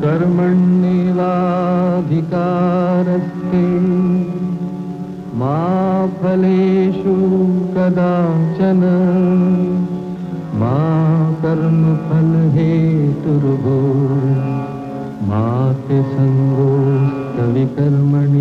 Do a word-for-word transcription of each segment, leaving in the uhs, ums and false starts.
कर्मण्येवाधिकारस्ते मा फलेषु कदाचन मा कर्मफलहेतुर्भो मा ते संगोऽस्तविकर्मणि।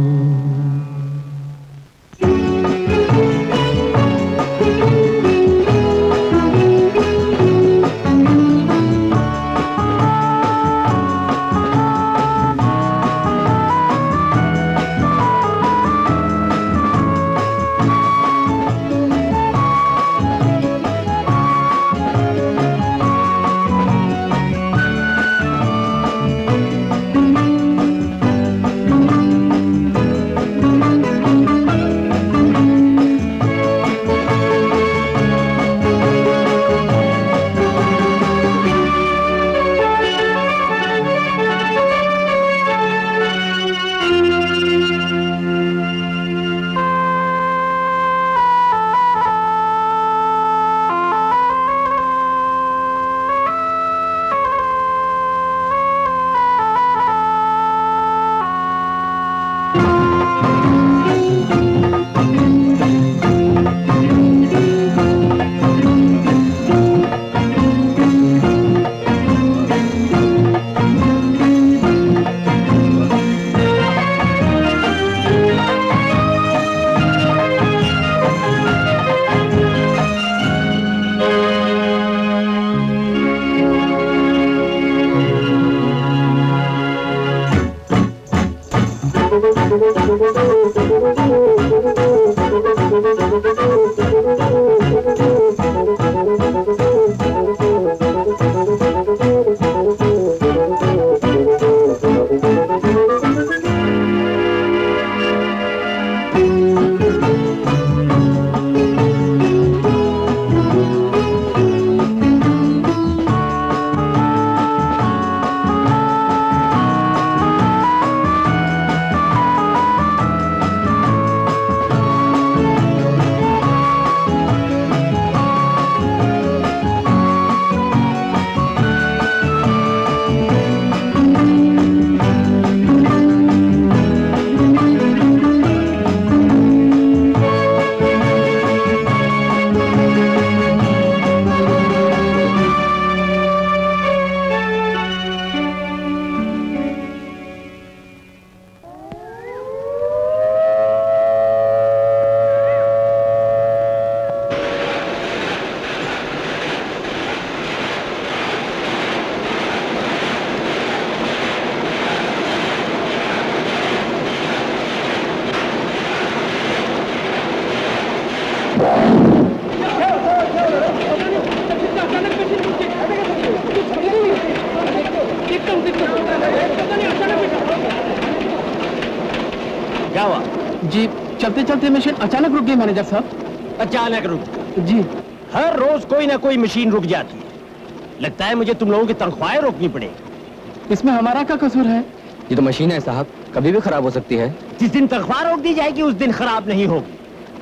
क्या हुआ? जी चलते चलते मशीन अचानक रुक गई मैनेजर साहब। अचानक रुक? जी हर रोज कोई ना कोई मशीन रुक जाती है। लगता है मुझे तुम लोगों की तनख्वाहें रोकनी पड़ेगी। इसमें हमारा क्या कसूर है? ये तो मशीन है साहब, कभी भी खराब हो सकती है। जिस दिन तनख्वाह रोक दी जाएगी उस दिन खराब नहीं होगी।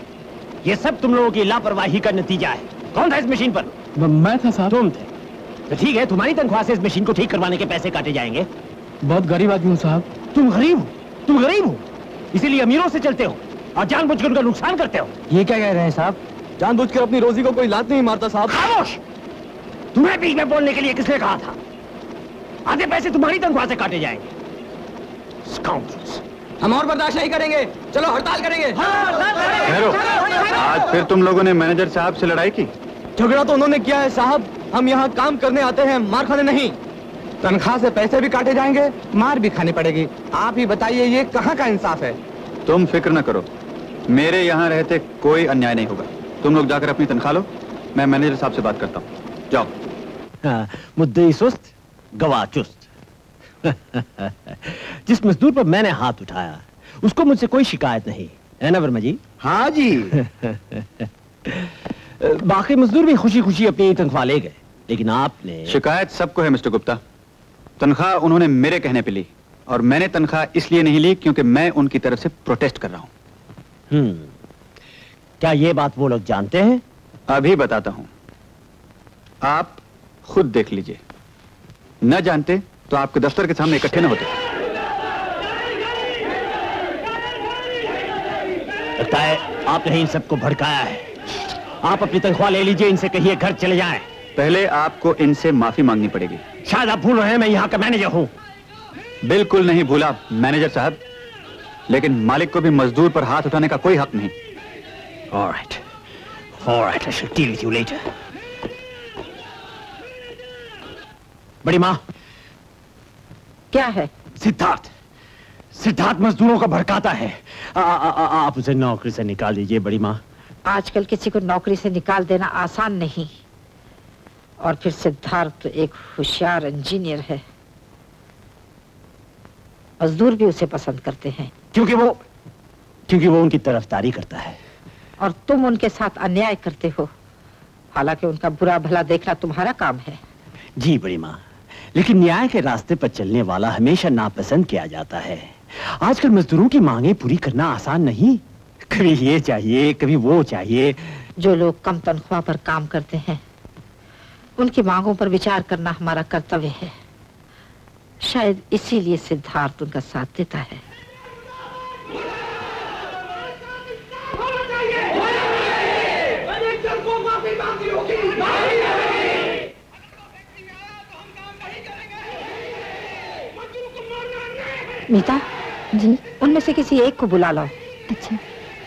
ये सब तुम लोगों की लापरवाही का नतीजा है। कौन था इस मशीन पर? मैं था साहब। तुम थे तो ठीक है, तुम्हारी तनख्वाह से इस मशीन को ठीक करवाने के पैसे काटे जाएंगे। बहुत गरीब आदमी हूँ साहब। तुम गरीब हो? तुम गरीब हो इसीलिए अमीरों से चलते हो और जानबूझकर उनका नुकसान करते हो। ये क्या कह रहे हैं साहब? जानबूझकर अपनी रोजी को कोई लात नहीं मारता साहब। खामोश! तुम्हें बीच में बोलने के लिए किसने कहा था? आधे पैसे तुम्हारी तनख्वाह से काटे जाएंगे। स्काउंड्रल्स! हम और बर्दाश्त नहीं करेंगे, चलो हड़ताल करेंगे। ठहरो, आज फिर तुम लोगों ने मैनेजर साहब से लड़ाई की? झगड़ा तो उन्होंने किया है साहब, हम यहाँ काम करने आते हैं, मार खाने नहीं। तनख्वाह से पैसे भी काटे जाएंगे, मार भी खानी पड़ेगी। आप ही बताइए ये कहाँ का इंसाफ है? तुम फिक्र न करो, मेरे यहाँ रहते कोई अन्याय नहीं होगा। तुम लोग जाकर अपनी तनख्वाह लो, मैं मैनेजर साहब से बात करता हूँ। जाओ। हाँ, मुद्दई सुस्त गवाह चुस्त। जिस मजदूर पर मैंने हाथ उठाया उसको मुझसे कोई शिकायत नहीं है ना वर्मा जी? हाँ जी। बाकी मजदूर भी खुशी खुशी अपनी तनख्वाह ले गए, लेकिन आपने। शिकायत सबको है मिस्टर गुप्ता। तनख्वाह उन्होंने मेरे कहने पे ली और मैंने तनख्वाह इसलिए नहीं ली क्योंकि मैं उनकी तरफ से प्रोटेस्ट कर रहा हूँ। हम्म, क्या ये बात वो लोग जानते हैं? अभी बताता हूँ, आप खुद देख लीजिए। न जानते तो आपके दफ्तर के सामने इकट्ठे न होते। लगता है आपने इन सबको भड़काया है। आप अपनी तनख्वाह ले लीजिए, इनसे कहिए घर चले जाएं। पहले आपको इनसे माफी मांगनी पड़ेगी। शायद आप भूल रहे हैं मैं यहाँ का मैनेजर हूँ। बिल्कुल नहीं भूला मैनेजर साहब, लेकिन मालिक को भी मजदूर पर हाथ उठाने का कोई हक नहीं। All right. All right, I shall deal with you later. बड़ी माँ, क्या है? सिद्धार्थ सिद्धार्थ मजदूरों का भड़काता है। आ, आ, आ, आप उसे नौकरी से निकाल दीजिए बड़ी माँ। आजकल किसी को नौकरी से निकाल देना आसान नहीं, और फिर सिद्धार्थ एक होशियार इंजीनियर है। मजदूर भी उसे पसंद करते हैं क्योंकि वो क्योंकि वो उनकी तरफदारी करता है। और तुम उनके साथ अन्याय करते हो, हालांकि उनका बुरा भला देखना तुम्हारा काम है। जी बड़ी माँ, लेकिन न्याय के रास्ते पर चलने वाला हमेशा नापसंद किया जाता है। आजकल मजदूरों की मांगे पूरी करना आसान नहीं। कभी ये चाहिए, कभी वो चाहिए। जो लोग कम तनख्वाह पर काम करते हैं, उनकी मांगों पर विचार करना हमारा कर्तव्य है। शायद इसीलिए सिद्धार्थ उनका साथ देता है। मीता जी, उनमें से किसी एक को बुला लाओ। अच्छा।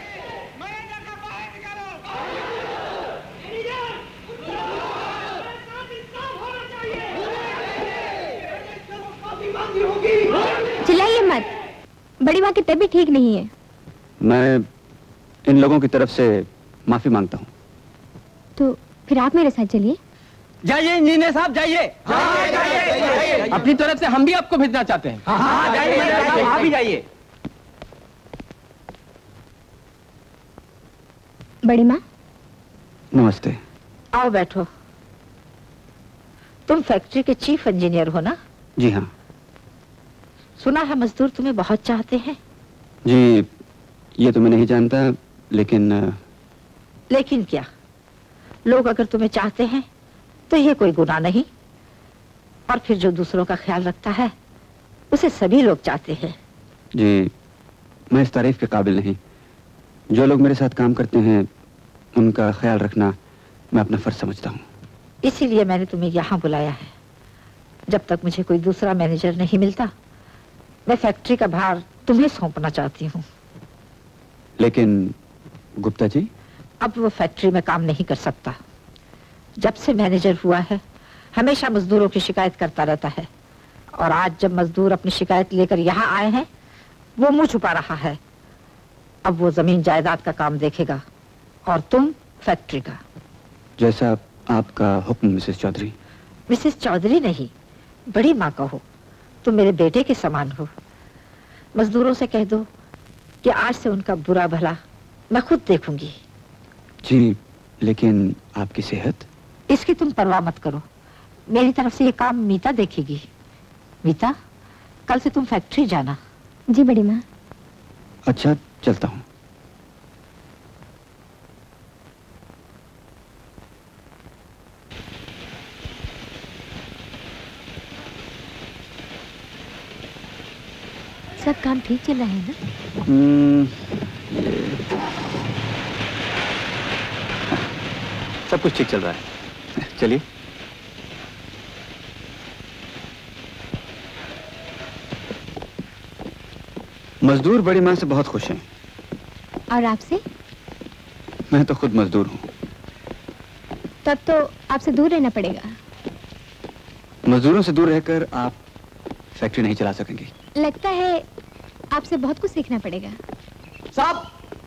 चिल्लाइए मत, बड़ी माँ की तबीयत ठीक नहीं है। मैं इन लोगों की तरफ से माफी मांगता हूँ। तो फिर आप मेरे साथ चलिए। जाइए इंजीनियर साहब, जाइए। अपनी तरफ से हम भी आपको भेजना चाहते हैं। हाँ, जाइए, आप भी जाइए। बड़ी माँ, नमस्ते। आओ बैठो। तुम फैक्ट्री के चीफ इंजीनियर हो ना? जी हाँ। सुना है मजदूर तुम्हें बहुत चाहते हैं। जी, ये तो मैं नहीं जानता, लेकिन लेकिन क्या? लोग अगर तुम्हें चाहते हैं तो ये कोई गुनाह नहीं, और फिर जो दूसरों का ख्याल रखता है उसे सभी लोग चाहते हैं। जी, मैं इस तारीफ के काबिल नहीं। जो लोग मेरे साथ काम करते हैं उनका ख्याल रखना मैं अपना फर्ज समझता हूँ। इसीलिए मैंने तुम्हें यहाँ बुलाया है। जब तक मुझे कोई दूसरा मैनेजर नहीं मिलता, मैं फैक्ट्री का भार तुम्हें सौंपना चाहती हूँ। लेकिन गुप्ता जी? अब वो फैक्ट्री में काम नहीं कर सकता। जब से मैनेजर हुआ है हमेशा मजदूरों की शिकायत करता रहता है, और आज जब मजदूर अपनी शिकायत लेकर यहाँ आए हैं, वो मुंह छुपा रहा है। अब वो जमीन जायदाद का काम देखेगा और तुम फैक्ट्री का। जैसा आपका हुक्म मिसेस चौधरी। मिसेस चौधरी नहीं, बड़ी माँ कहो। तुम मेरे बेटे के समान हो। मजदूरों से कह दो कि आज से उनका बुरा भला मैं खुद देखूंगी। जी, लेकिन आपकी सेहत? इसकी तुम परवाह मत करो। मेरी तरफ से ये काम मीता देखेगी। मीता, कल से तुम फैक्ट्री जाना। जी बड़ी माँ। अच्छा, चलता हूँ। सब काम ठीक चल रहा है ना? हम्म, सब कुछ ठीक चल रहा है। चलिए। मजदूर बड़ी माँ से बहुत खुश हैं। और आपसे? मैं तो खुद मजदूर हूँ। तब तो आपसे दूर रहना पड़ेगा। मजदूरों से दूर रहकर आप फैक्ट्री नहीं चला सकेंगे। लगता है आपसे बहुत कुछ सीखना पड़ेगा। साहब,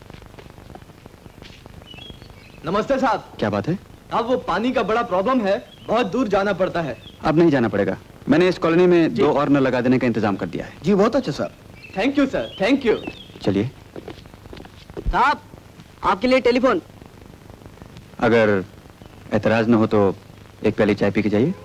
नमस्ते साहब। क्या बात है? अब वो पानी का बड़ा प्रॉब्लम है, बहुत दूर जाना पड़ता है। अब नहीं जाना पड़ेगा। मैंने इस कॉलोनी में दो और नल लगा देने का इंतजाम कर दिया है। जी बहुत अच्छा sir. Thank you sir, thank you. चलिए। साहब, आपके लिए टेलीफोन। अगर एतराज न हो तो एक प्याली चाय पी के जाइए।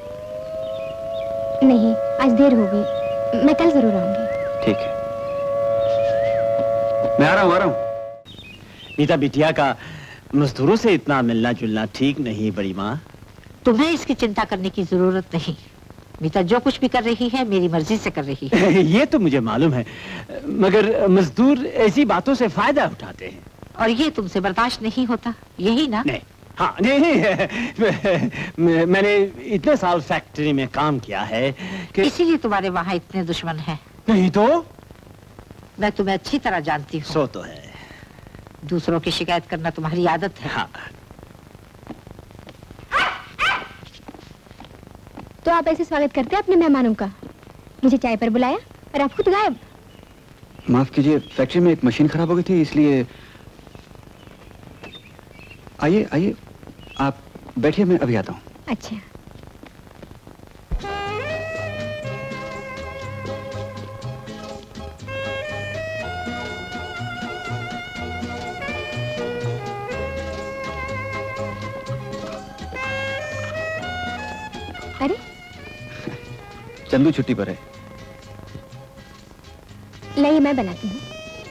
नहीं, आज देर हो गई, मैं कल जरूर आऊंगी। ठीक है, मैं आ रहा हूँ आ रहा हूँ। मीता बिटिया का मजदूरों से इतना मिलना जुलना ठीक नहीं बड़ी माँ। तुम्हें इसकी चिंता करने की जरूरत नहीं। मीता जो कुछ भी कर रही है मेरी मर्जी से कर रही है। ये तो मुझे मालूम है, मगर मजदूर ऐसी बातों से फायदा उठाते हैं। और ये तुमसे बर्दाश्त नहीं होता, यही ना? नहीं, हाँ नहीं, मैंने इतने साल फैक्ट्री में काम किया है कि इसीलिए तुम्हारे वहाँ इतने दुश्मन हैं। नहीं तो मैं तुम्हें अच्छी तरह जानती हूँ। सो तो है। दूसरों की शिकायत करना तुम्हारी आदत है। हाँ। तो आप ऐसे स्वागत करते हैं अपने मेहमानों का? मुझे चाय पर बुलाया और आप खुद गायब। माफ कीजिए, फैक्ट्री में एक मशीन खराब हो गई थी, इसलिए। आइए आइए, आप बैठिए, मैं अभी आता हूँ। अच्छा। अरे चंदू छुट्टी पर है। लाइए मैं बनाती हूँ।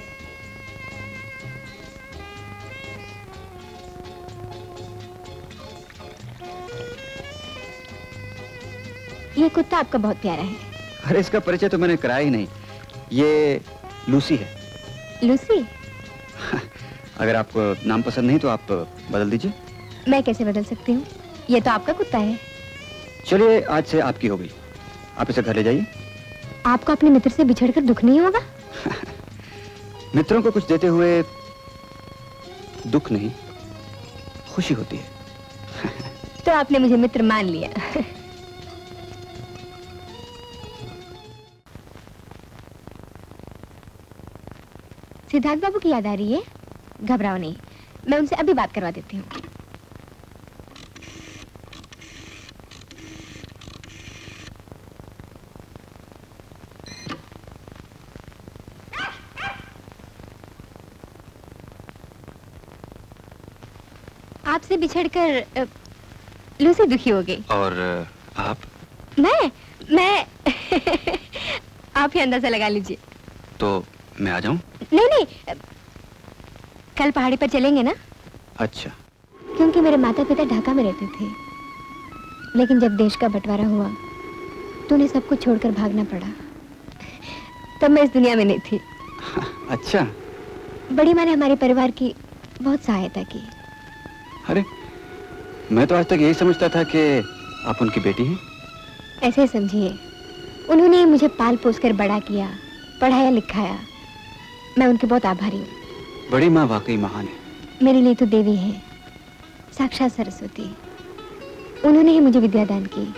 ये कुत्ता आपका बहुत प्यारा है। अरे इसका परिचय तो मैंने कराया ही नहीं। ये लूसी है। लूसी? अगर आपको नाम पसंद नहीं तो आप बदल दीजिए। मैं कैसे बदल सकती हूँ? ये तो आपका कुत्ता है। चलिए, आज से आपकी हो गई। आप इसे घर ले जाइए। आपको अपने मित्र से बिछड़कर दुख नहीं होगा? मित्रों को कुछ देते हुए दुख नहीं, खुशी होती है। तो आपने मुझे मित्र मान लिया। सिद्धार्थ बाबू की याद आ रही है? घबराओ नहीं, मैं उनसे अभी बात करवा देती हूँ। आपसे बिछड़कर लूसी दुखी हो गई। और आप? मैं मैं आप ही अंदाजा लगा लीजिए। तो मैं आ जाऊं? नहीं नहीं, कल पहाड़ी पर चलेंगे ना? अच्छा। क्योंकि मेरे माता पिता ढाका में रहते थे, लेकिन जब देश का बंटवारा हुआ तो उन्हें सब कुछ छोड़कर भागना पड़ा। तब मैं इस दुनिया में नहीं थी। अच्छा। बड़ी माँ ने हमारे परिवार की बहुत सहायता की। अरे, मैं तो आज तक यही समझता था कि आप उनकी बेटी हैं। ऐसे ही समझिए, उन्होंने मुझे पाल पोस कर बड़ा किया, पढ़ाया लिखाया। मैं उनकी बहुत आभारी हूँ। बड़ी माँ वाकई महान है। मेरे लिए तो देवी है, साक्षात सरस्वती। उन्होंने ही मुझे विद्या दान की।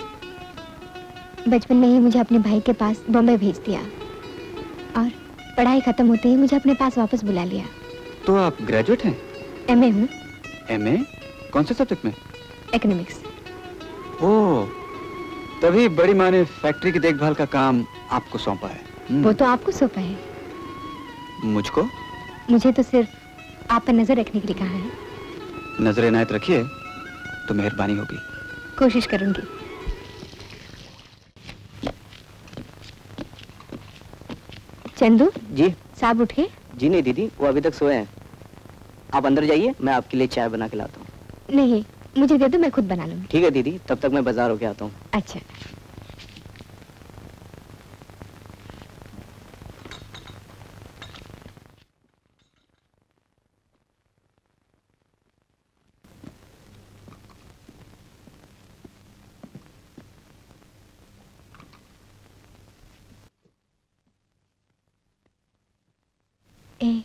बचपन में ही मुझे अपने भाई के पास बॉम्बे भेज दिया और पढ़ाई खत्म होते ही मुझे अपने पास वापस बुला लिया। तो आप ग्रेजुएट हैं? एमए हूँ। एमए? कौन से सब्जेक्ट में? इकोनॉमिक्स। ओह, तभी बड़ी माँ ने फैक्ट्री की देखभाल का काम आपको सौंपा है। वो तो आपको सौंपा है। मुझको? मुझे तो सिर्फ आप पर नजर रखने के लिए कहा है। नजर इनायत रखिए तो मेहरबानी होगी। कोशिश करूंगी। चंदू जी। साहब उठ गए? जी नहीं दीदी, वो अभी तक सोए हैं। आप अंदर जाइए, मैं आपके लिए चाय बना के लाता हूँ। नहीं, मुझे दे दो, मैं खुद बना लूंगी। ठीक है दीदी, तब तक मैं बाजार होके आता हूँ। अच्छा। ए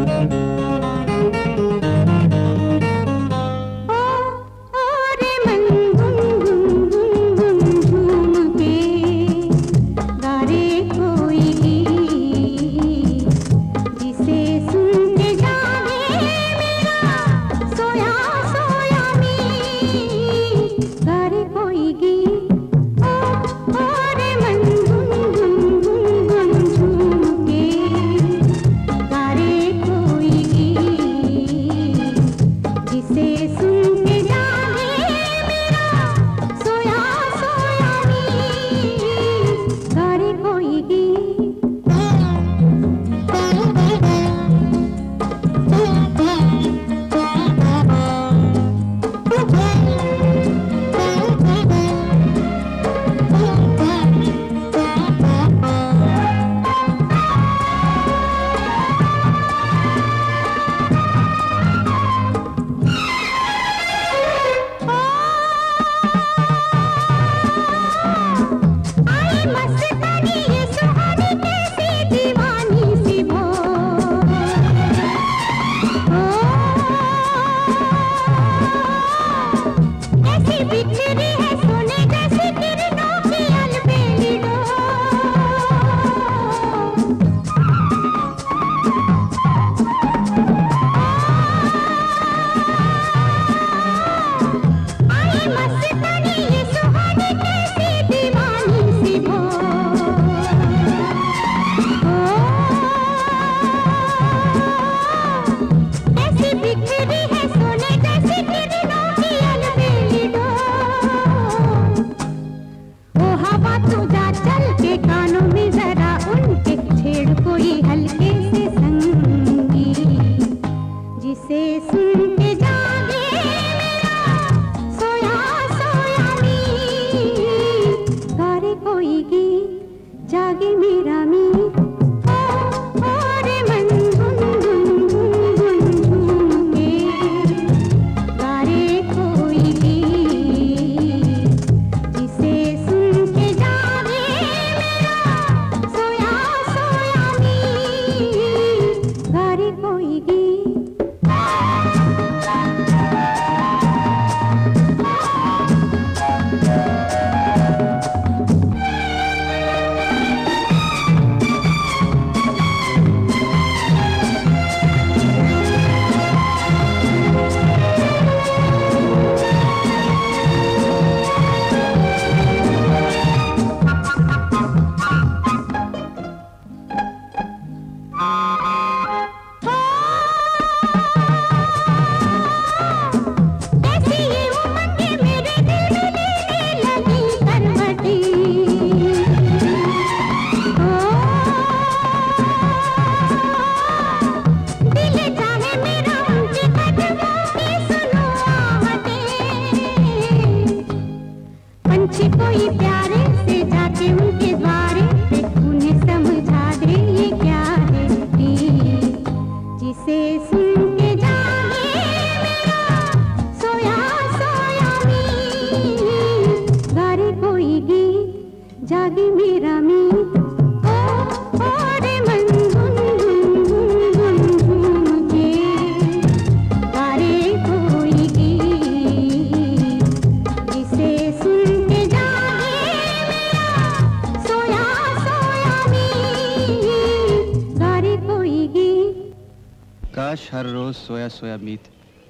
काश हर रोज सोया सोया मीत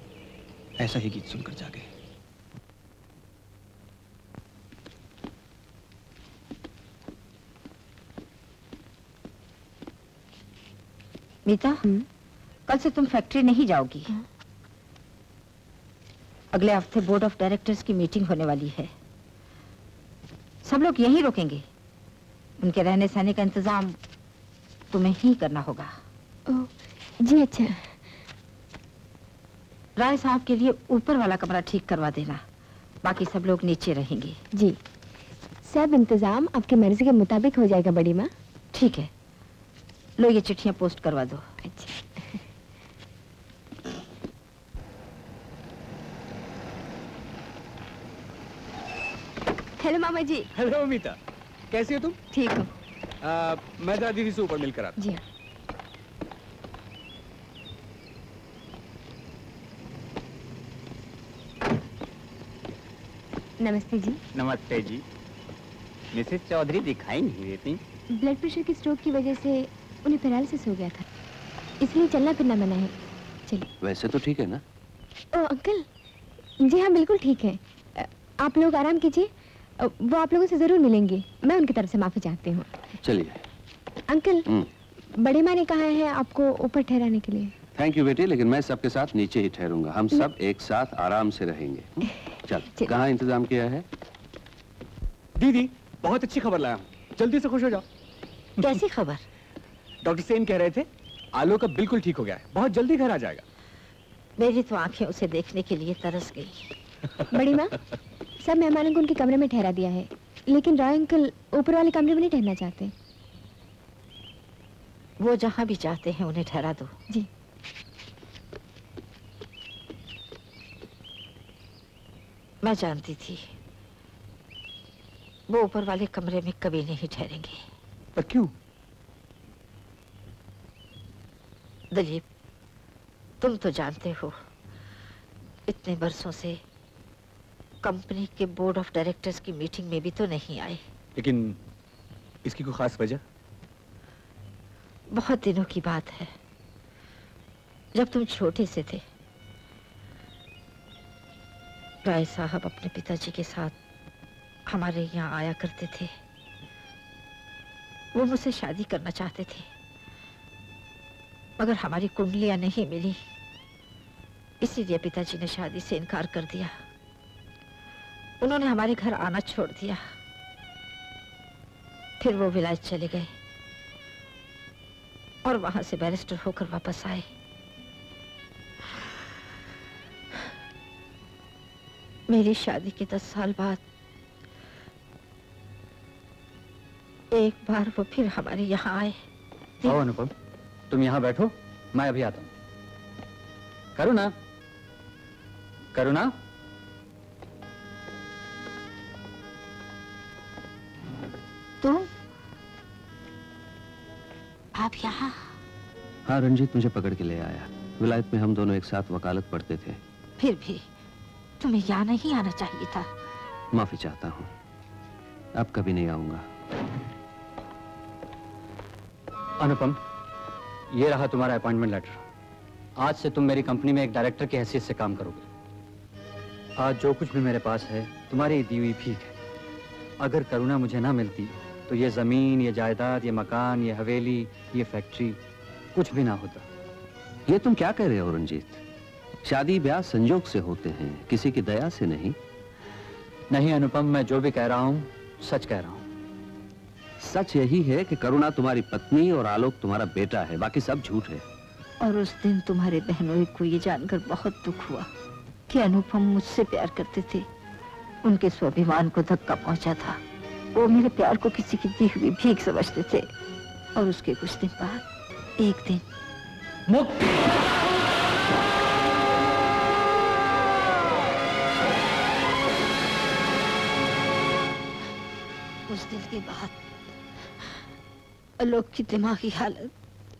ऐसा ही गीत सुनकर जागे। मीता, कल से तुम फैक्ट्री नहीं जाओगी। अगले हफ्ते बोर्ड ऑफ डायरेक्टर्स की मीटिंग होने वाली है। सब लोग यहीं रुकेंगे। उनके रहने सहने का इंतजाम तुम्हें ही करना होगा। ओ, जी अच्छा। राय साहब के लिए ऊपर वाला कमरा ठीक करवा देना, बाकी सब लोग नीचे रहेंगे। जी, सब इंतजाम आपकी मर्जी के मुताबिक हो जाएगा बड़ी माँ। ठीक है, लो ये चिट्ठियां पोस्ट करवा दो। अच्छा। हेलो मामा जी। हेलो मीता, कैसी हो तुम? ठीक हो। आ, मैं जरा दीदी से ऊपर मिलकर आता। जी हाँ। नमस्ते जी। नमस्ते जी। मिसेस चौधरी दिखाई नहीं देती। ब्लड प्रेशर की स्ट्रोक की वजह से उन्हें पैरालिसिस हो गया था, इसलिए चलना फिरना मना है। चलिए। वैसे तो ठीक है ना? ओ अंकल, जी हाँ बिल्कुल ठीक है। आप लोग आराम कीजिए, वो आप लोगों से जरूर मिलेंगे। मैं उनकी तरफ से माफी चाहती हूँ। चलिए। अंकल, बड़े माँ ने कहा है आपको ऊपर ठहराने के लिए। थैंक यू बेटी, लेकिन मैं सबके साथ नीचे ही ठहरूंगा। हम सब एक साथ आराम से रहेंगे। चल, कहाँ इंतजाम किया है? दीदी, बहुत अच्छी खबर लाया हूँ, जल्दी से खुश हो जाओ। कैसी खबर? डॉक्टर सेन कह रहे थे आलोक अब बिल्कुल ठीक हो गया है, बहुत जल्दी घर आ जाएगा। मेरी तो आंखें उसे देखने के लिए तरस गई। बड़ी माँ, सब मेहमानों को उनके कमरे में ठहरा दिया है, लेकिन रॉय अंकल ऊपर वाले कमरे में नहीं ठहरना चाहते। वो जहाँ भी चाहते हैं उन्हें ठहरा दो। जी। मैं जानती थी वो ऊपर वाले कमरे में कभी नहीं ठहरेंगे। पर क्यों? दिलीप, तुम तो जानते हो इतने बरसों से कंपनी के बोर्ड ऑफ डायरेक्टर्स की मीटिंग में भी तो नहीं आए। लेकिन इसकी कोई खास वजह? बहुत दिनों की बात है, जब तुम छोटे से थे। राय साहब अपने पिताजी के साथ हमारे यहाँ आया करते थे। वो मुझसे शादी करना चाहते थे, मगर हमारी कुंडलियां नहीं मिली, इसीलिए पिताजी ने शादी से इनकार कर दिया। उन्होंने हमारे घर आना छोड़ दिया। फिर वो विलायत चले गए और वहां से बैरिस्टर होकर वापस आए। मेरी शादी के दस साल बाद एक बार वो फिर हमारे यहाँ आए। आओ अनुपम, तुम यहाँ बैठो, मैं अभी आता हूँ। करुणा, करुणा, तुम आप यहाँ? हाँ, रंजीत मुझे पकड़ के ले आया। विलायत में हम दोनों एक साथ वकालत पढ़ते थे। फिर भी तुम्हें यहाँ नहीं आना चाहिए था। माफी चाहता हूँ, अब कभी नहीं आऊंगा। अनुपम, ये रहा तुम्हारा अपॉइंटमेंट लेटर। आज से तुम मेरी कंपनी में एक डायरेक्टर की हैसियत से काम करोगे। आज जो कुछ भी मेरे पास है तुम्हारी दी हुई भीख है। अगर करुणा मुझे ना मिलती तो ये जमीन, ये जायदाद, ये मकान, ये हवेली, ये फैक्ट्री कुछ भी ना होता। ये तुम क्या कह रहे हो रंजीत? शादी ब्याह संजोग से होते हैं, किसी की दया से नहीं। नहीं अनुपम, मैं जो भी कह रहा हूँ सच कह रहा हूँ। सच यही है कि करुणा तुम्हारी पत्नी और आलोक तुम्हारा बेटा है, बाकी सब झूठ है। और उस दिन तुम्हारे बहनों को ये जानकर बहुत दुख हुआ कि अनुपम मुझसे प्यार करते थे। उनके स्वाभिमान को धक्का पहुंचा था। वो मेरे प्यार को किसी की दी हुई भीख समझते थे। और उसके कुछ दिन बाद एक दिन उस दिन के बाद आलोक की दिमागी हालत।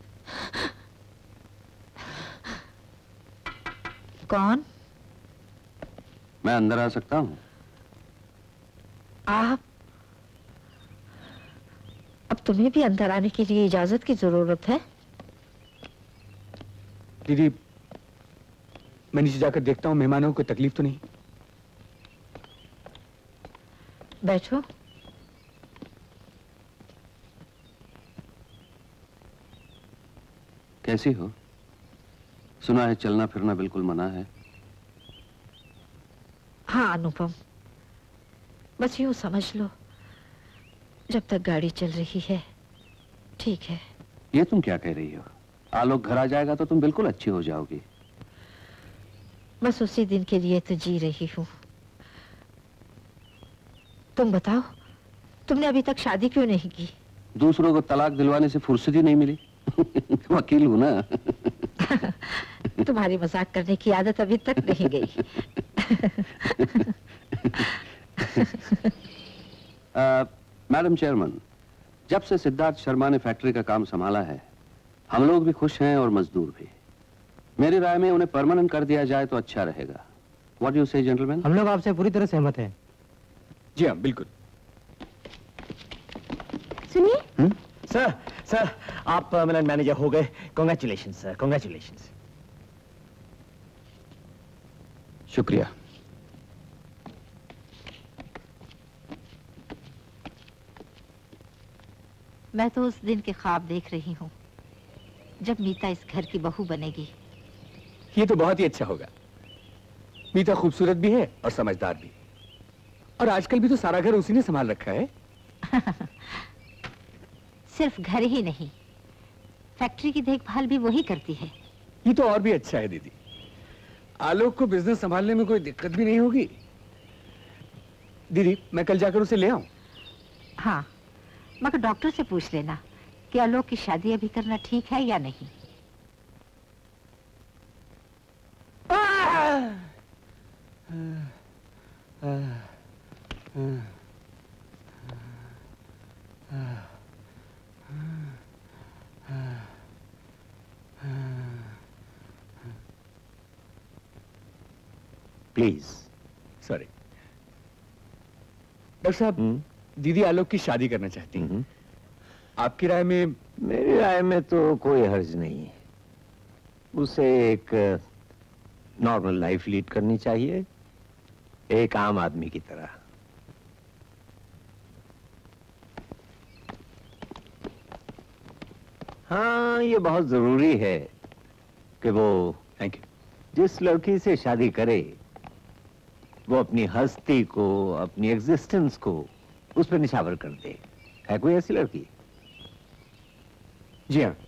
कौन? मैं अंदर आ सकता हूँ? आप? अब तुम्हें भी अंदर आने के लिए इजाजत की जरूरत है। दीदी, मैं नीचे जाकर देखता हूँ मेहमानों को तकलीफ तो नहीं। बैठो। कैसी हो? सुना है चलना फिरना बिल्कुल मना है। हाँ अनुपम, बस यूं समझ लो, जब तक गाड़ी चल रही है ठीक है। ये तुम क्या कह रही हो? आलोक घर आ जाएगा तो तुम बिल्कुल अच्छी हो जाओगी। बस उसी दिन के लिए तो जी रही हूँ। तुम बताओ, तुमने अभी तक शादी क्यों नहीं की? दूसरों को तलाक दिलवाने से फुर्सत ही नहीं मिली। वकील हूं ना। तुम्हारी मजाक करने की आदत अभी तक नहीं गई। मैडम चेयरमैन, जब से सिद्धार्थ शर्मा ने फैक्ट्री का काम संभाला है, हम लोग भी खुश हैं और मजदूर भी। मेरी राय में उन्हें परमानेंट कर दिया जाए तो अच्छा रहेगा। What you say gentleman? हम लोग आपसे पूरी तरह सहमत हैं। जी हाँ बिल्कुल। सुनिए। सर सर आप परमानेंट मैनेजर हो गए। Congratulation sir, congratulation. शुक्रिया। मैं तो उस दिन के ख्वाब देख रही हूँ जब मीता इस घर की बहू बनेगी। ये तो बहुत ही अच्छा होगा। मीता खूबसूरत भी है और समझदार भी, और आजकल भी तो सारा घर उसी ने संभाल रखा है। सिर्फ घर ही नहीं, फैक्ट्री की देखभाल भी वही करती है। ये तो और भी अच्छा है दीदी। आलोक को बिजनेस संभालने में कोई दिक्कत भी नहीं होगी। दीदी मैं कल जाकर उसे ले आऊं? हाँ, मगर डॉक्टर से पूछ लेना कि आलोक की शादी अभी करना ठीक है या नहीं। प्लीज। सॉरी डॉक्टर साहब, दीदी आलोक की शादी करना चाहती हैं। आपकी राय में? मेरी राय में तो कोई हर्ज नहीं है। उसे एक नॉर्मल लाइफ लीड करनी चाहिए, एक आम आदमी की तरह। हाँ, ये बहुत जरूरी है कि वो थैंक यू जिस लड़की से शादी करे वो अपनी हस्ती को, अपनी एग्जिस्टेंस को उस पर निछावर कर दे। है कोई ऐसी लड़की? जी हाँ।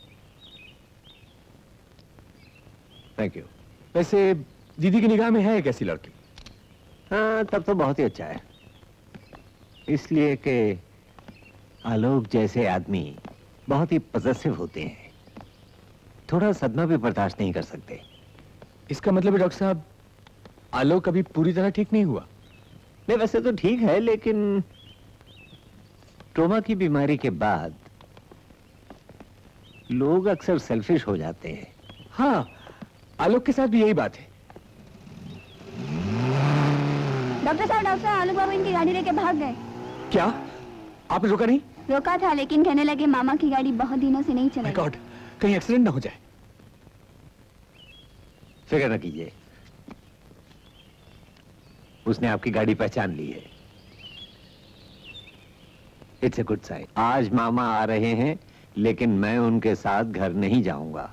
Thank you. वैसे दीदी की निगाह में है एक ऐसी लड़की? हाँ, तब तो बहुत ही अच्छा है। इसलिए कि आलोक जैसे आदमी बहुत ही पॉजिटिव होते हैं, थोड़ा सदमा भी बर्दाश्त नहीं कर सकते। इसका मतलब है डॉक्टर साहब आलोक अभी पूरी तरह ठीक नहीं हुआ? नहीं, वैसे तो ठीक है, लेकिन ट्रोमा की बीमारी के बाद लोग अक्सर सेल्फिश हो जाते हैं। हाँ, आलोक के साथ भी यही बात है। डॉक्टर साहब, डॉक्टर साहब, आलोक बाबू इनकी गाड़ी लेके भाग गए। क्या? आपने रोका नहीं? रोका था, लेकिन कहने लगे मामा की गाड़ी बहुत दिनों से नहीं माय चलाई। गॉड, कहीं एक्सीडेंट ना हो जाए। फिक्र न कीजिए, उसने आपकी गाड़ी पहचान ली है। It's a good sign. आज मामा आ रहे हैं, लेकिन मैं उनके साथ घर नहीं जाऊंगा।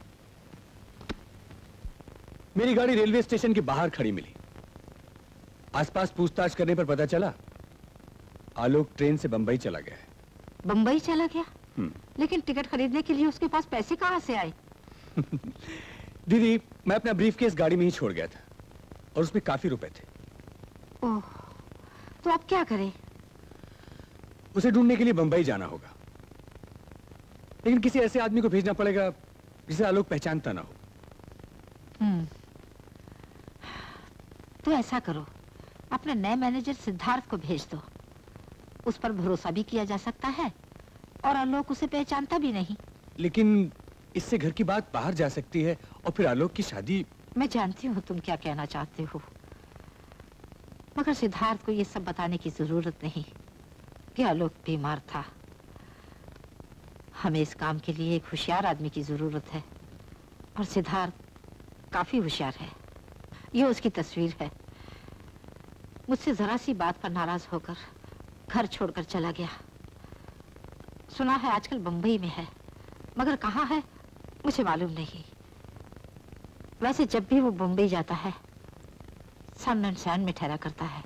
मेरी गाड़ी रेलवे स्टेशन के बाहर खड़ी मिली। आसपास पूछताछ करने पर पता चला आलोक ट्रेन से बंबई चला गया है। बंबई चला गया? हम्म। लेकिन टिकट खरीदने के लिए उसके पास पैसे कहाँ से आए? दीदी, मैं अपना ब्रीफकेस गाड़ी में ही छोड़ गया था और उसमें काफी रुपए थे। ओह, तो अब क्या करें? उसे ढूंढने के लिए बंबई जाना होगा, लेकिन किसी ऐसे आदमी को भेजना पड़ेगा जिसे आलोक पहचानता ना हो। हम्म। तो ऐसा करो, अपने नए मैनेजर सिद्धार्थ को भेज दो। उस पर भरोसा भी किया जा सकता है और आलोक उसे पहचानता भी नहीं। लेकिन इससे घर की बात बाहर जा सकती है और फिर आलोक की शादी। मैं जानती हूँ तुम क्या कहना चाहते हो, मगर सिद्धार्थ को ये सब बताने की जरूरत नहीं कि आलोक बीमार था। हमें इस काम के लिए एक होशियार आदमी की जरूरत है और सिद्धार्थ काफी होशियार है। ये उसकी तस्वीर है। मुझसे जरा सी बात पर नाराज होकर घर छोड़कर चला गया। सुना है आजकल बंबई में है, मगर कहाँ है मुझे मालूम नहीं। वैसे जब भी वो बंबई जाता है सन एंड सैंड में ठहरा करता है।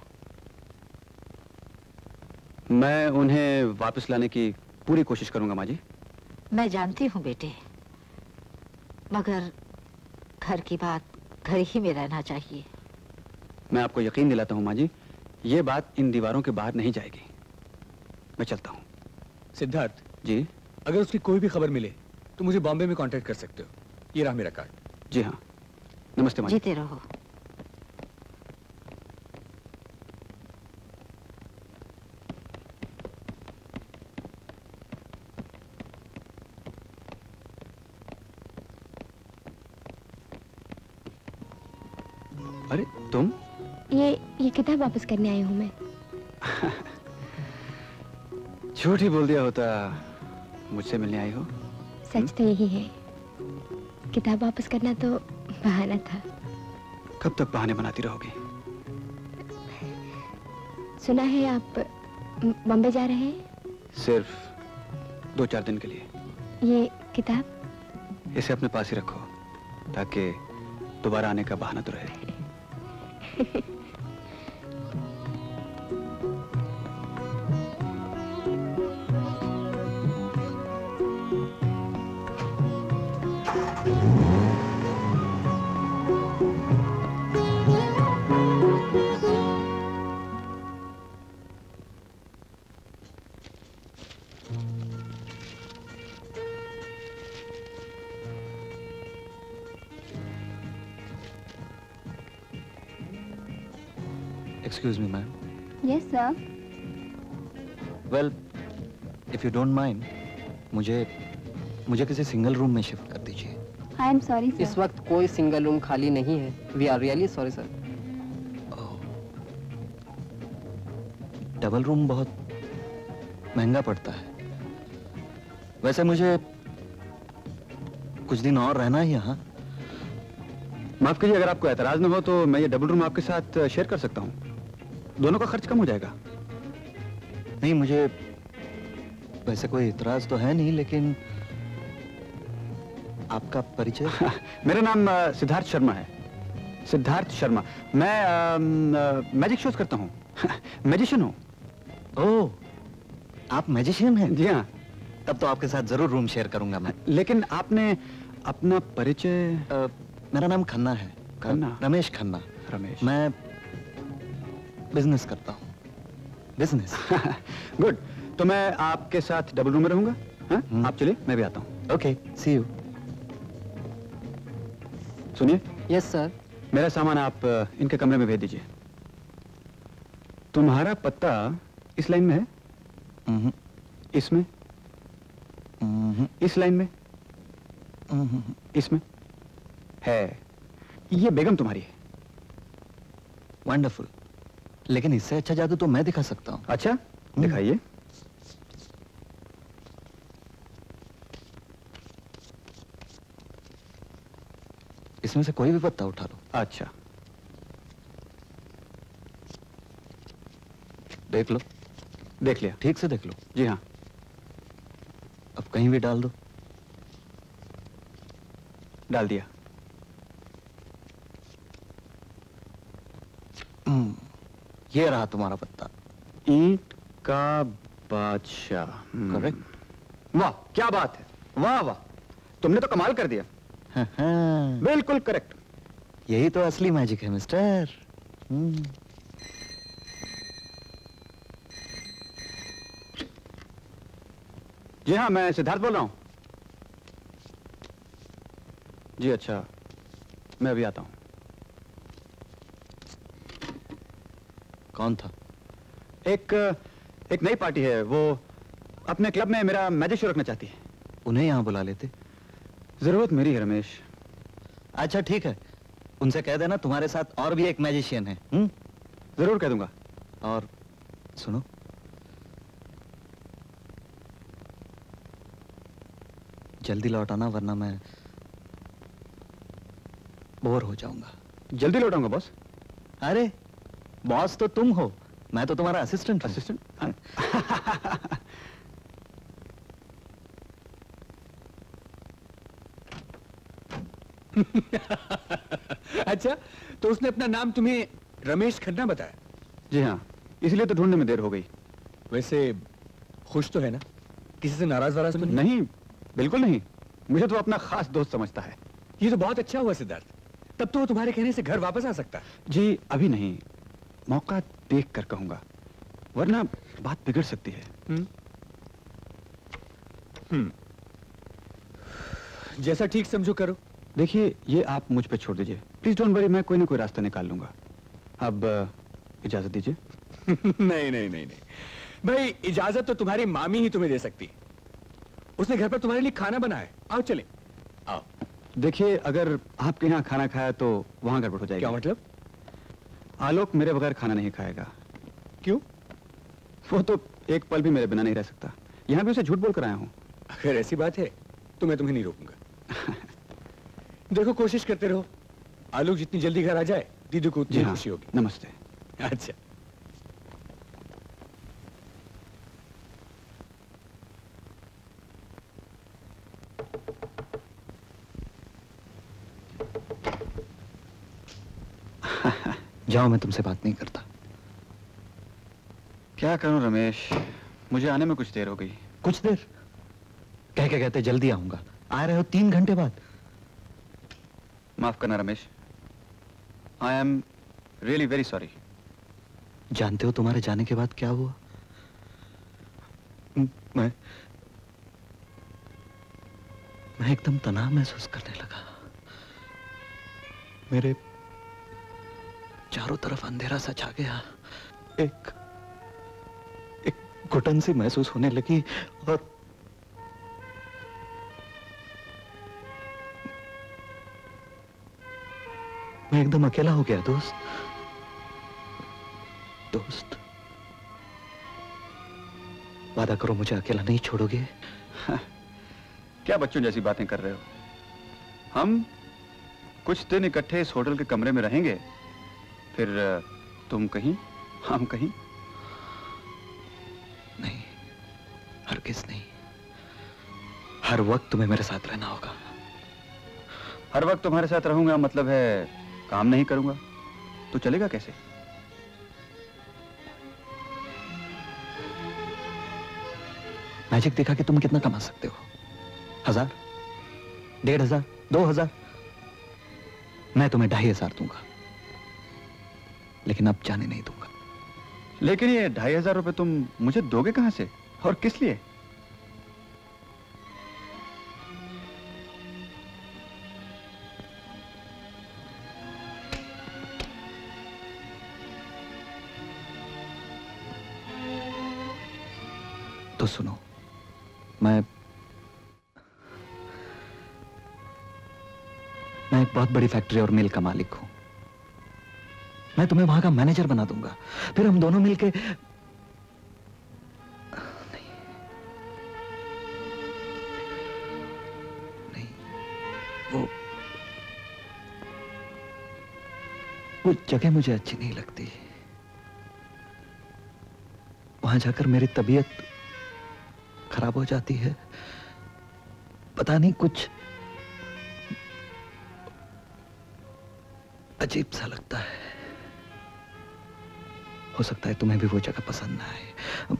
मैं उन्हें वापस लाने की पूरी कोशिश करूंगा माँ जी। मैं जानती हूँ बेटे, मगर घर की बात घर ही में रहना चाहिए। मैं आपको यकीन दिलाता हूँ माँ जी, ये बात इन दीवारों के बाहर नहीं जाएगी। मैं चलता हूँ। सिद्धार्थ जी, अगर उसकी कोई भी खबर मिले तो मुझे बॉम्बे में कांटेक्ट कर सकते हो। ये रहा मेरा कार्ड। जी हाँ, नमस्ते माँ जी। जीते रहो। अरे तुम? ये ये किताब वापस करने आई हूँ मैं। झूठ ही बोल दिया होता मुझसे मिलने आई हो। सच तो यही है, किताब वापस करना तो बहाना था। कब तक बहाने बनाती रहोगी? सुना है आप बॉम्बे जा रहे हैं? सिर्फ दो चार दिन के लिए। ये किताब? इसे अपने पास ही रखो ताकि दोबारा आने का बहाना तो रहे। Excuse me, ma'am. Yes, sir. Well, if you don't mind, मुझे मुझे किसी सिंगल रूम में शिफ्ट कर दीजिए। I am sorry, sir. इस वक्त कोई सिंगल रूम खाली नहीं है। We are really sorry sir. Double room बहुत महंगा पड़ता है। वैसे मुझे कुछ दिन और रहना है यहाँ। माफ कीजिए, अगर आपको एतराज न हो तो मैं ये डबल रूम आपके साथ शेयर कर सकता हूँ। दोनों का खर्च कम हो जाएगा। नहीं, मुझे वैसे कोई इतराज तो है नहीं, लेकिन आपका परिचय? मेरा नाम अ, सिद्धार्थ शर्मा है। सिद्धार्थ शर्मा। मैं मैजिक शोज करता हूँ। मैजिशियन हूँ। ओह, आप मैजिशियन हैं? जी हाँ। तब तो आपके साथ जरूर रूम शेयर करूंगा मैं। लेकिन आपने अपना परिचय? uh, मेरा नाम खन्ना है। खन्ना? रमेश खन्ना। रमेश। मैं बिजनेस करता हूँ। बिजनेस। गुड। तो मैं आपके साथ डबल रूम में रहूंगा। हाँ? आप चलिए, मैं भी आता हूँ। Okay, see you. सुनिए। Yes sir. मेरा सामान आप इनके कमरे में भेज दीजिए। तुम्हारा पत्ता इस लाइन में है? mm-hmm. इसमें? mm-hmm. इस लाइन में? mm-hmm. इसमें? है। ये बेगम तुम्हारी है। वंडरफुल। लेकिन इससे अच्छा जादू तो मैं दिखा सकता हूँ। अच्छा, दिखाइए। इसमें से कोई भी पत्ता उठा लो। अच्छा, देख लो। देख लिया। ठीक से देख लो। जी हाँ। अब कहीं भी डाल दो। डाल दिया। ये रहा तुम्हारा पत्ता। ईंट का बादशाह। करेक्ट। वाह, क्या बात है। वाह वाह, तुमने तो कमाल कर दिया। बिल्कुल करेक्ट। यही तो असली मैजिक है मिस्टर। जी हाँ, मैं सिद्धार्थ बोल रहा हूँ। जी अच्छा, मैं अभी आता हूँ। कौन था? एक एक नई पार्टी है, वो अपने क्लब में मेरा मैजिक शो रखना चाहती है। उन्हें यहाँ बुला लेते। जरूरत मेरी है रमेश। अच्छा ठीक है, उनसे कह देना तुम्हारे साथ और भी एक मैजिशियन है। हुँ? जरूर कह दूंगा। और सुनो, जल्दी लौट आना, वरना मैं बोर हो जाऊंगा। जल्दी लौटाऊंगा बॉस। अरे बॉस तो तुम हो, मैं तो तुम्हारा असिस्टेंट। असिस्टेंट? अच्छा, तो उसने अपना नाम तुम्हें रमेश खन्ना बताया? जी हाँ, इसलिए तो ढूंढने में देर हो गई। वैसे खुश तो है ना? किसी से नाराज वाराज तो नहीं? नहीं, बिल्कुल नहीं। मुझे तो अपना खास दोस्त समझता है। ये तो बहुत अच्छा हुआ सिद्धार्थ, तब तो वो तुम्हारे कहने से घर वापस आ सकता है। जी अभी नहीं, मौका देख कर कहूंगा, वरना बात बिगड़ सकती है। हम्म हम्म जैसा ठीक समझो करो। देखिए, ये आप मुझ पे छोड़ दीजिए, प्लीज डोंट वरी, मैं कोई ना कोई रास्ता निकाल लूंगा। अब इजाजत दीजिए। नहीं नहीं नहीं नहीं भाई, इजाजत तो तुम्हारी मामी ही तुम्हें दे सकती। उसने घर पर तुम्हारे लिए खाना बनाया है। आओ चले, आओ। देखिए, अगर आपके यहाँ खाना खाया तो वहां गड़बड़ हो जाएगी। क्या मतलब? आलोक मेरे बगैर खाना नहीं खाएगा। क्यों? वो तो एक पल भी मेरे बिना नहीं रह सकता। यहाँ भी उसे झूठ बोल कर आया हूँ। अगर ऐसी बात है तो मैं तुम्हें नहीं रोकूंगा। देखो, कोशिश करते रहो। आलोक जितनी जल्दी घर आ जाए दीदी को उतनी खुशी होगी। नमस्ते। अच्छा। जाओ, मैं तुमसे बात नहीं करता। क्या करूं रमेश, मुझे आने में कुछ देर हो गई। कुछ देर? कह के कहते जल्दी आऊंगा, आ रहे हो तीन घंटे बाद। माफ करना Ramesh, I am really very sorry. जानते हो तुम्हारे जाने के बाद क्या हुआ? मैं मैं एकदम तनाव महसूस करने लगा। मेरे चारों तरफ अंधेरा सा छा गया। एक एक घुटन सी महसूस होने लगी और मैं एकदम अकेला हो गया। दोस्त दोस्त वादा करो मुझे अकेला नहीं छोड़ोगे। हाँ, क्या बच्चों जैसी बातें कर रहे हो। हम कुछ दिन इकट्ठे इस होटल के कमरे में रहेंगे, फिर तुम कहीं हम कहीं। नहीं, हरगिज़ नहीं। हर वक्त तुम्हें मेरे साथ रहना होगा। हर वक्त तुम्हारे साथ रहूंगा मतलब है काम नहीं करूंगा तो चलेगा कैसे? मैजिक दिखा के तुम कितना कमा सकते हो? हजार, डेढ़ हजार, दो हजार? मैं तुम्हें ढाई हजार दूंगा, लेकिन अब जाने नहीं दूंगा। लेकिन ये ढाई हजार रुपए तुम मुझे दोगे कहां से और किस लिए? तो सुनो, मैं मैं एक बहुत बड़ी फैक्ट्री और मिल का मालिक हूं। मैं तुम्हें वहां का मैनेजर बना दूंगा, फिर हम दोनों मिलके नहीं नहीं वो वो जगह मुझे अच्छी नहीं लगती। वहां जाकर मेरी तबीयत खराब हो जाती है। पता नहीं, कुछ अजीब सा लगता है। हो सकता है तुम्हें भी वो जगह पसंद ना आए।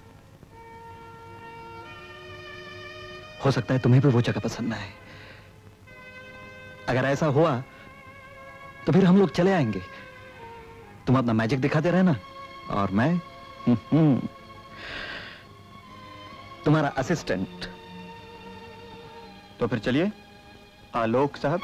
हो सकता है तुम्हें भी वो जगह पसंद ना आए। अगर ऐसा हुआ तो फिर हम लोग चले आएंगे। तुम अपना मैजिक दिखाते रहना और मैं तुम्हारा असिस्टेंट। तो फिर चलिए आलोक साहब।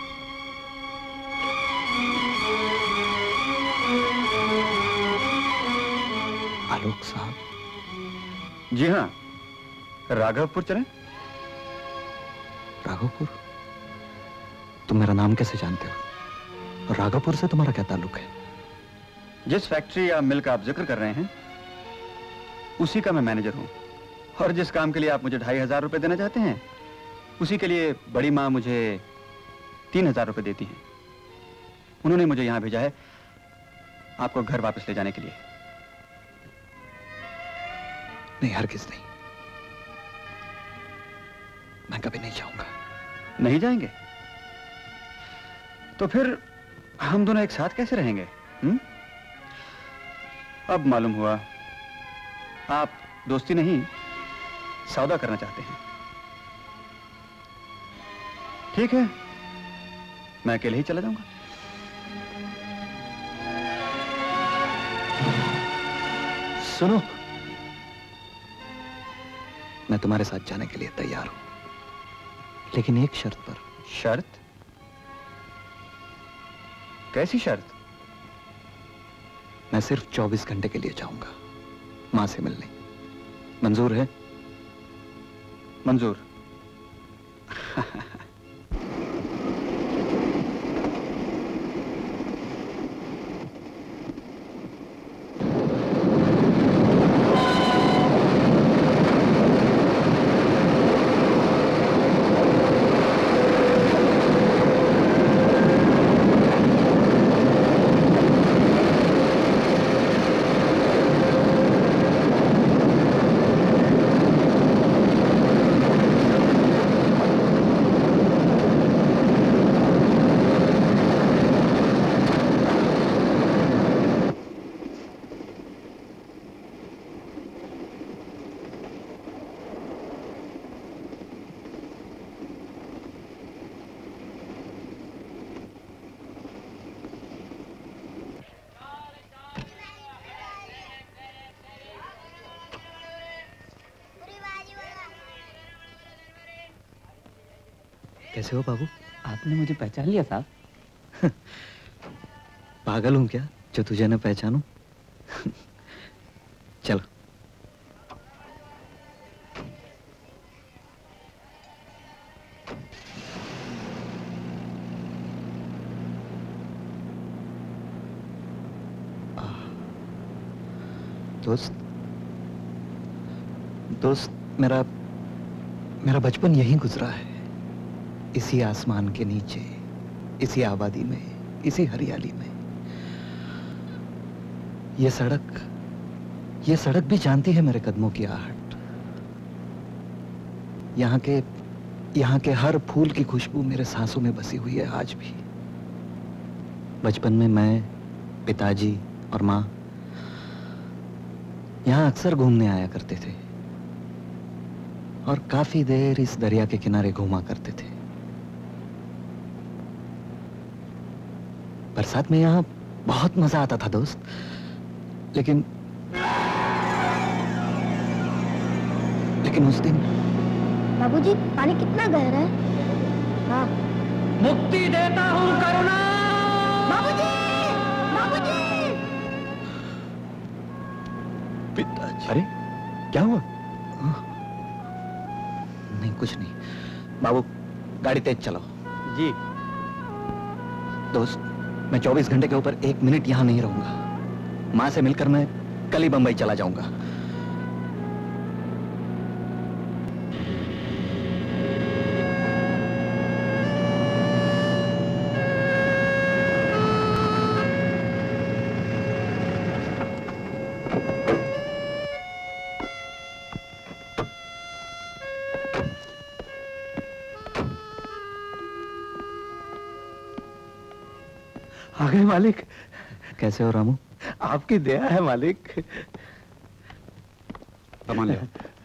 आलोक साहब? जी हाँ, राघवपुर चलें? राघवपुर? तुम मेरा नाम कैसे जानते हो? और राघवपुर से तुम्हारा क्या ताल्लुक है? जिस फैक्ट्री या मिल का आप जिक्र कर रहे हैं उसी का मैं मैनेजर हूं, और जिस काम के लिए आप मुझे ढाई हजार रुपए देना चाहते हैं उसी के लिए बड़ी माँ मुझे तीन हजार रुपए देती हैं। उन्होंने मुझे यहां भेजा है आपको घर वापस ले जाने के लिए। नहीं, हरगिज़ नहीं। मैं कभी नहीं जाऊंगा। नहीं जाएंगे? तो फिर हम दोनों एक साथ कैसे रहेंगे? हुँ? अब मालूम हुआ आप दोस्ती नहीं सौदा करना चाहते हैं। ठीक है, मैं अकेले ही चला जाऊंगा। सुनो, मैं तुम्हारे साथ जाने के लिए तैयार हूं, लेकिन एक शर्त पर। शर्त? कैसी शर्त? मैं सिर्फ चौबीस घंटे के लिए जाऊंगा मां से मिलने। मंजूर है? मंजूर। कैसे हो बाबू? आपने मुझे पहचान लिया साहब? पागल हूं क्या जो तुझे न पहचानूं? चलो। दोस्त दोस्त मेरा मेरा बचपन यहीं गुजरा है, इसी आसमान के नीचे, इसी आबादी में, इसी हरियाली में। ये सड़क ये सड़क भी जानती है मेरे कदमों की आहट। यहाँ के यहाँ के हर फूल की खुशबू मेरे सांसों में बसी हुई है आज भी। बचपन में मैं, पिताजी और माँ यहाँ अक्सर घूमने आया करते थे और काफी देर इस दरिया के किनारे घूमा करते थे। बरसात में यहाँ बहुत मजा आता था दोस्त, लेकिन लेकिन उस दिन। बाबूजी, पानी कितना गहरा है? हाँ। मुक्ति देता हूँ करुणा। बाबूजी, बाबूजी। पिताजी। अरे क्या हुआ? नहीं कुछ नहीं। बाबू गाड़ी तेज चलाओ। जी। दोस्त, मैं चौबीस घंटे के ऊपर एक मिनट यहाँ नहीं रहूंगा। माँ से मिलकर मैं कल ही बंबई चला जाऊंगा। आ गए मालिक। कैसे हो रामू? आपकी दया है मालिक। सामान ले आओ।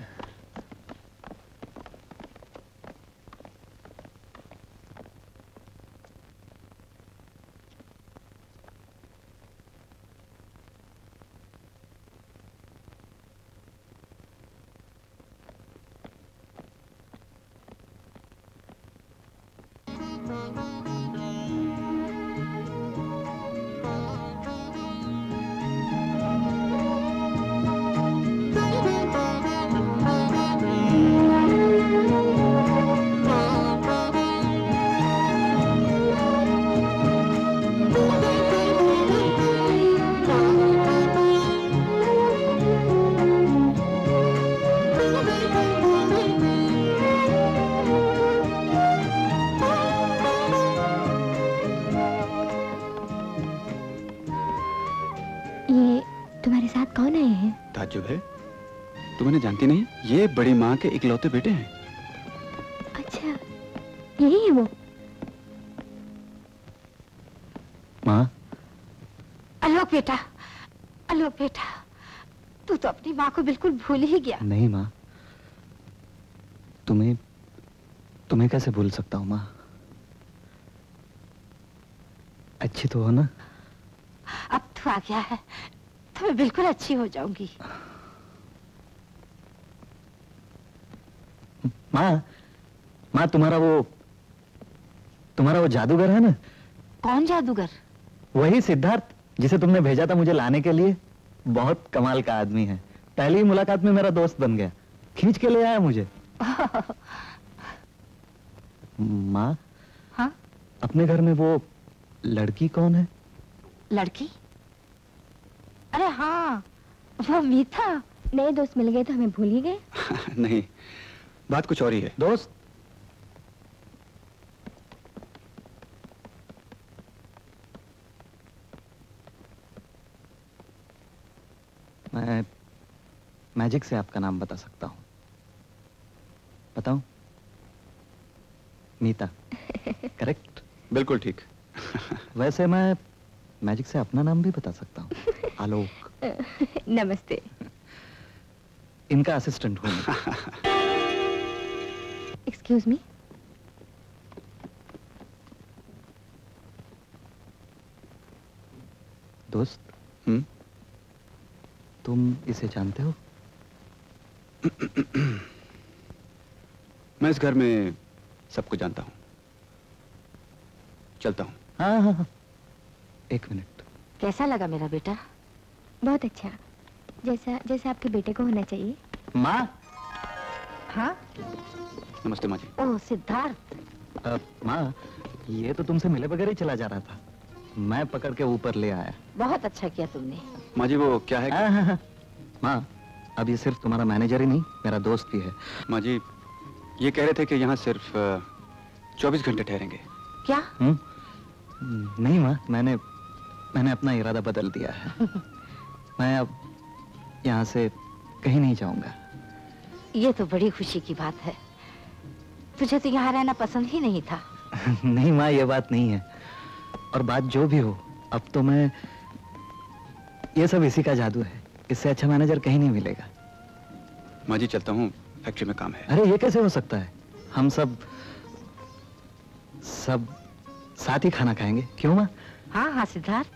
ताज्जुब है, तुम इन्हें जानती नहीं? ये बड़ी माँ के इकलौते बेटे हैं। अच्छा, यही है वो? माँ। आलोक बेटा, आलोक बेटा, तू तो अपनी माँ को बिल्कुल भूल ही गया। नहीं माँ, तुम्हें तुम्हें कैसे भूल सकता हूँ माँ? अच्छी तो हो ना? अब तू आ गया है तो मैं बिल्कुल अच्छी हो जाऊंगी। माँ, माँ तुम्हारा वो तुम्हारा वो जादूगर है ना? कौन जादूगर? वही सिद्धार्थ जिसे तुमने भेजा था मुझे लाने के लिए। बहुत कमाल का आदमी है। पहली मुलाकात में मेरा दोस्त बन गया, खींच के ले आया मुझे। माँ। हाँ? अपने घर में वो लड़की कौन है? लड़की? अरे हाँ, वो मीता। नए दोस्त मिल गए तो हमें भूल ही गए। नहीं, बात कुछ और ही है। दोस्त, मैं मैजिक से आपका नाम बता सकता हूँ। बताऊं? मीता। करेक्ट? बिल्कुल ठीक। वैसे मैं मैजिक से अपना नाम भी बता सकता हूँ। आलोक। नमस्ते। इनका असिस्टेंट हूँ। Excuse me. दोस्त। हम्म? तुम इसे जानते हो? मैं इस घर में सबको जानता हूँ। चलता हूँ। हाँ हाँ हाँ, एक मिनट। कैसा लगा मेरा बेटा? बहुत अच्छा, जैसा जैसा आपके बेटे को होना चाहिए। माँ। हाँ? नमस्ते माँ जी। ओह सिद्धार्थ। अ, माँ, ये तो तुमसे मिले बगैर ही चला जा रहा था, मैं पकड़ के ऊपर ले आया। बहुत अच्छा किया तुमने। माँ जी वो क्या है? हाँ हाँ हाँ। माँ, अब ये सिर्फ तुम्हारा मैनेजर ही नहीं, मेरा दोस्त भी है। माँ जी ये कह रहे थे कि यहाँ सिर्फ चौबीस घंटे ठहरेंगे। क्या? हुँ? नहीं माँ, मैंने मैंने अपना इरादा बदल दिया है। मैं अब यहाँ से कहीं नहीं जाऊंगा। ये तो बड़ी खुशी की बात है। तुझे तो यहाँ रहना पसंद ही नहीं था। नहीं माँ, ये बात नहीं है। और बात जो भी हो, अब तो मैं, ये सब इसी का जादू है, इससे अच्छा मैनेजर कहीं नहीं मिलेगा। माँ जी चलता हूँ, फैक्ट्री में काम है। अरे ये कैसे हो सकता है? हम सब सब साथ ही खाना खाएंगे, क्यों माँ? हाँ हाँ सिद्धार्थ।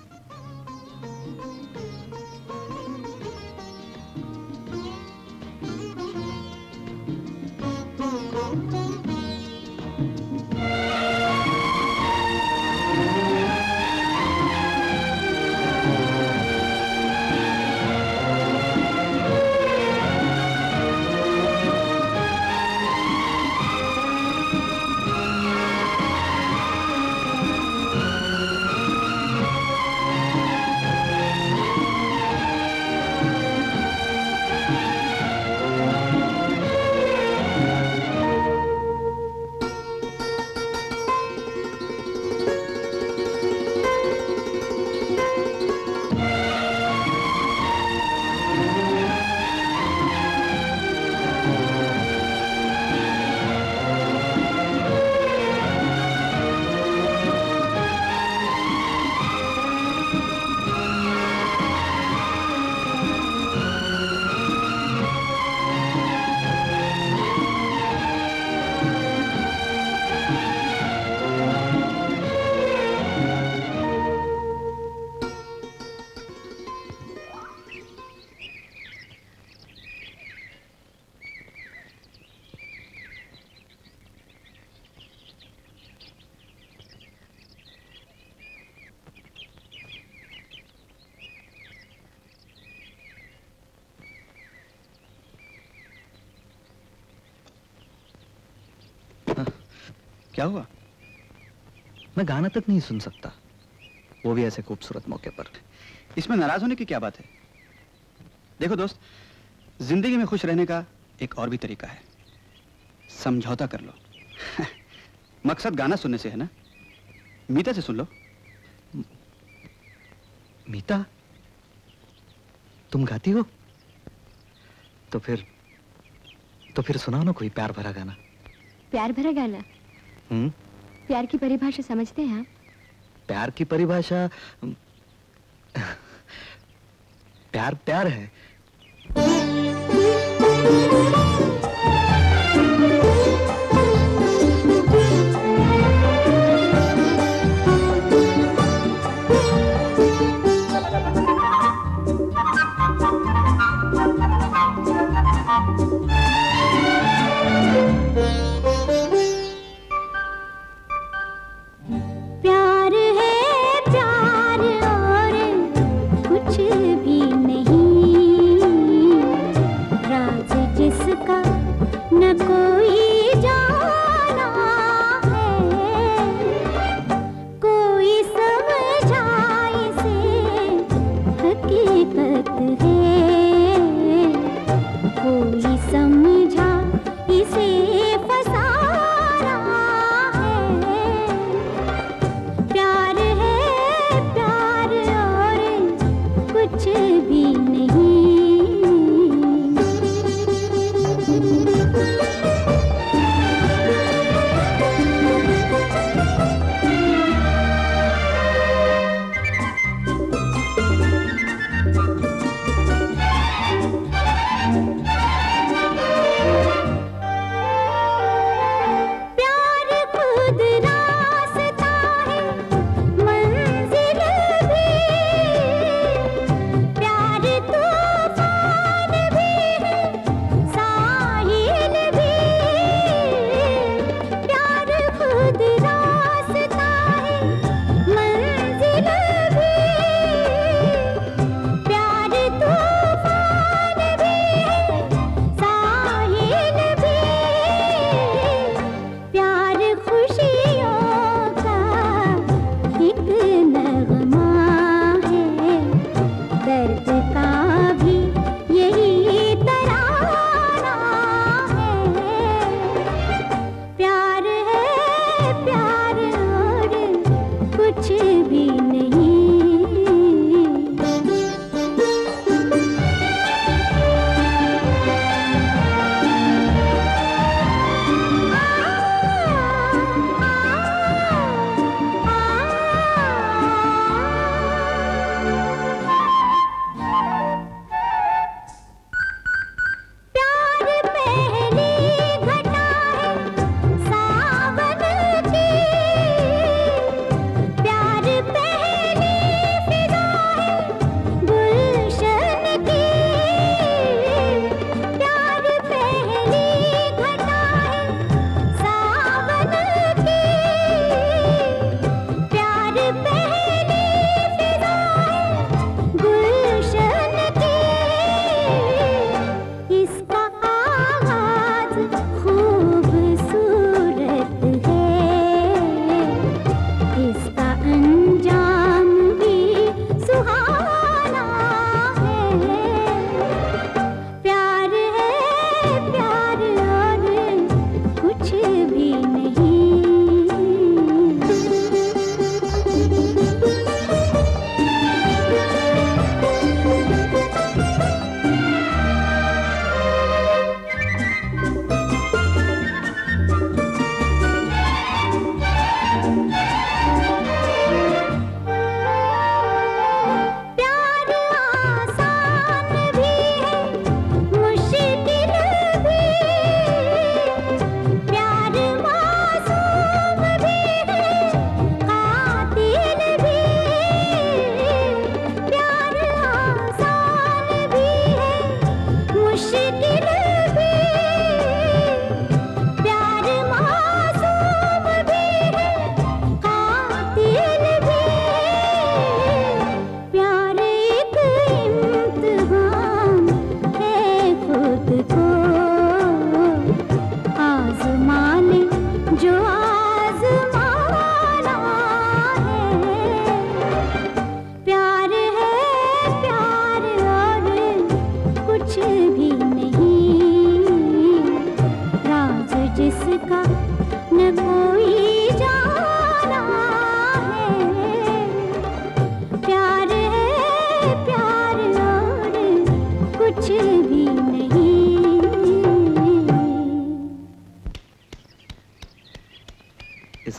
क्या हुआ? मैं गाना तक नहीं सुन सकता, वो भी ऐसे खूबसूरत मौके पर। इसमें नाराज होने की क्या बात है? देखो दोस्त, जिंदगी में खुश रहने का एक और भी तरीका है, समझौता कर लो। मकसद गाना सुनने से है ना? मीता से सुन लो। मीता, तुम गाती हो? तो फिर तो फिर सुनाओ ना कोई प्यार भरा गाना। प्यार भरा गाना? हम्म? प्यार की परिभाषा समझते हैं आप? प्यार की परिभाषा, प्यार प्यार है। प्यार है प्यार और कुछ भी नहीं।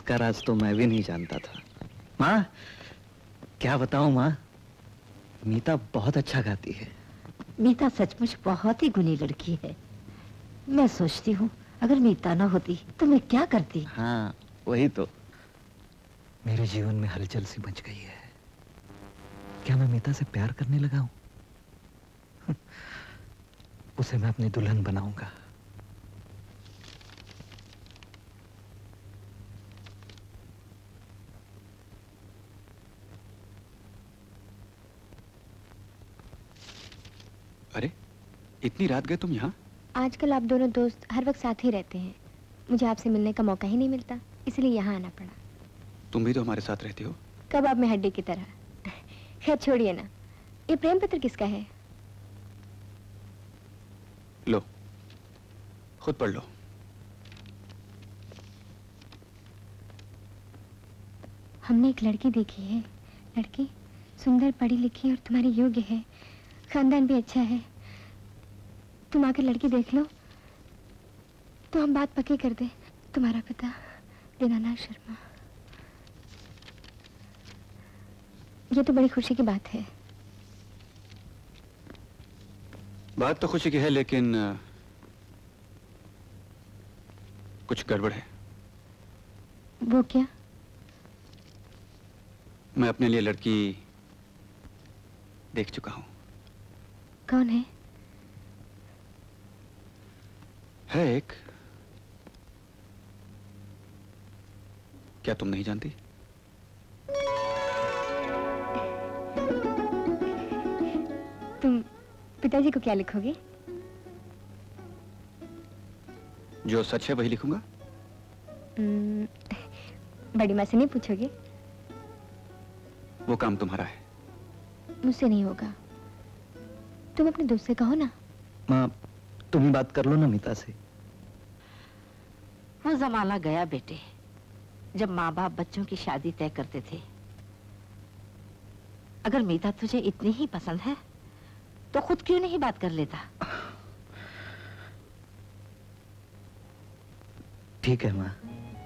इसका राज तो मैं भी नहीं जानता था। माँ, क्या बताऊं माँ, मीता बहुत अच्छा गाती है। मीता सचमुच बहुत ही गुणी लड़की है। मैं सोचती हूँ अगर मीता ना होती तो मैं क्या करती। हाँ वही तो, मेरे जीवन में हलचल सी मच गई है। क्या मैं मीता से प्यार करने लगा हूं? उसे मैं अपनी दुल्हन बनाऊंगा। अरे इतनी रात गए तुम यहाँ? आजकल आप दोनों दोस्त हर वक्त साथ ही रहते हैं, मुझे आपसे मिलने का मौका ही नहीं मिलता, इसलिए यहाँ आना पड़ा। तुम भी तो हमारे साथ रहती हो। कब आप में हड्डी की तरह। खैर छोड़िए ना, ये प्रेम पत्र किसका है? लो, खुद पढ़ लो। हमने एक लड़की देखी है, लड़की सुंदर, पढ़ी लिखी और तुम्हारे योग्य है, खानदान भी अच्छा है। तुम आकर लड़की देख लो तो हम बात पक्की कर दे। तुम्हारा पता दीनानाथ शर्मा। ये तो बड़ी खुशी की बात है। बात तो खुशी की है, लेकिन आ, कुछ गड़बड़ है। वो क्या? मैं अपने लिए लड़की देख चुका हूं। कौन है? है एक। क्या तुम नहीं जानती? तुम पिताजी को क्या लिखोगे? जो सच है वही लिखूंगा। हम्म, बड़ी माँ से नहीं पूछोगे? वो काम तुम्हारा है। मुझसे नहीं होगा, तुम अपने दोस्त से कहो ना। माँ तुम ही बात कर लो ना मीता से। वो जमाना गया बेटे, जब माँ बाप बच्चों की शादी तय करते थे। अगर मीता तुझे इतनी ही पसंद है तो खुद क्यों नहीं बात कर लेता? ठीक है माँ।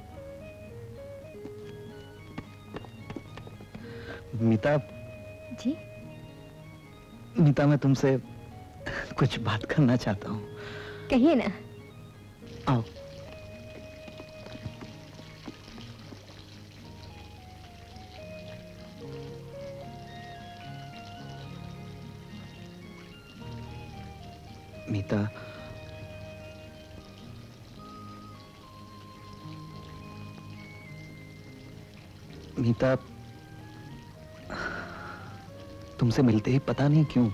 मीता जी? मीता मैं तुमसे कुछ बात करना चाहता हूँ। कहिए ना। आओ। मीता, मीता तुमसे मिलते ही पता नहीं क्यों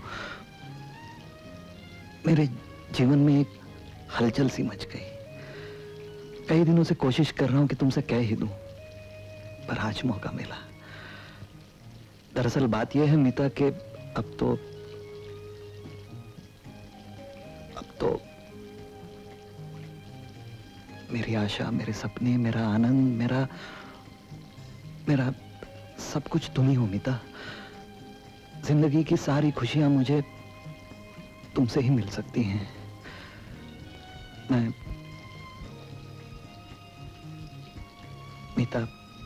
मेरे जीवन में एक हलचल सी मच गई। कई दिनों से कोशिश कर रहा हूं कि तुमसे कह ही दूं, पर आज मौका मिला। दरअसल बात यह है मीता कि अब तो अब तो मेरी आशा, मेरे सपने, मेरा आनंद, मेरा मेरा सब कुछ तुम ही हो मीता। जिंदगी की सारी खुशियां मुझे तुमसे ही मिल सकती हैं। मैं मीता,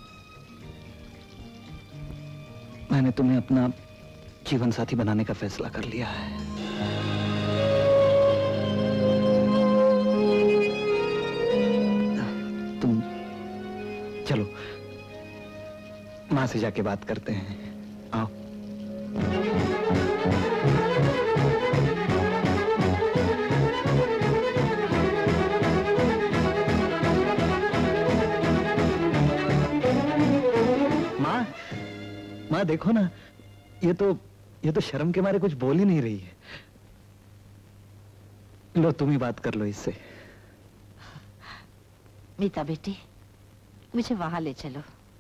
मैंने तुम्हें अपना जीवन साथी बनाने का फैसला कर लिया है। तुम चलो मां से जाके बात करते हैं। आओ। माँ, माँ देखो ना, ये तो ये तो शर्म के मारे कुछ बोल ही नहीं रही है। लो तुम ही बात कर लो इससे। मीता बेटी, मुझे वहां ले चलो।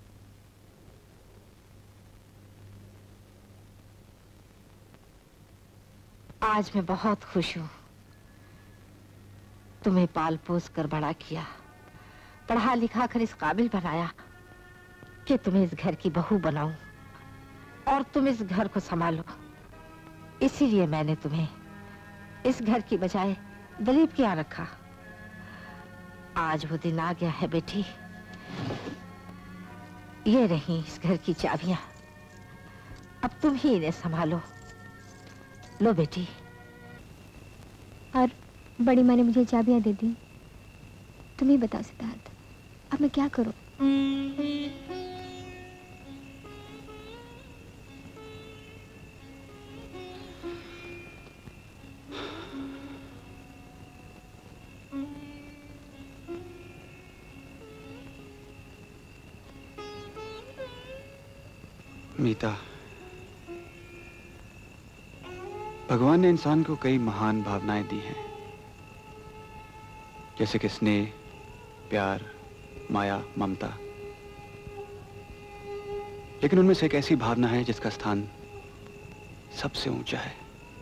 आज मैं बहुत खुश हूं। तुम्हें पाल पोस कर बड़ा किया, पढ़ा लिखा कर इस काबिल बनाया कि तुम्हें इस घर की बहू बनाऊं और तुम इस घर को संभालो। इसीलिए मैंने तुम्हें इस घर की बजाय दलीप के यहाँ रखा। आज वो दिन आ गया है बेटी। ये रही इस घर की चाबियां, अब तुम ही इन्हें संभालो। लो बेटी। और बड़ी माँ ने मुझे चाबियां दे दी। तुम ही बताओ सिद्धार्थ, अब मैं क्या करूं? मीता, भगवान ने इंसान को कई महान भावनाएं दी हैं, जैसे कि स्नेह, प्यार, माया, ममता। लेकिन उनमें से एक ऐसी भावना है जिसका स्थान सबसे ऊंचा है,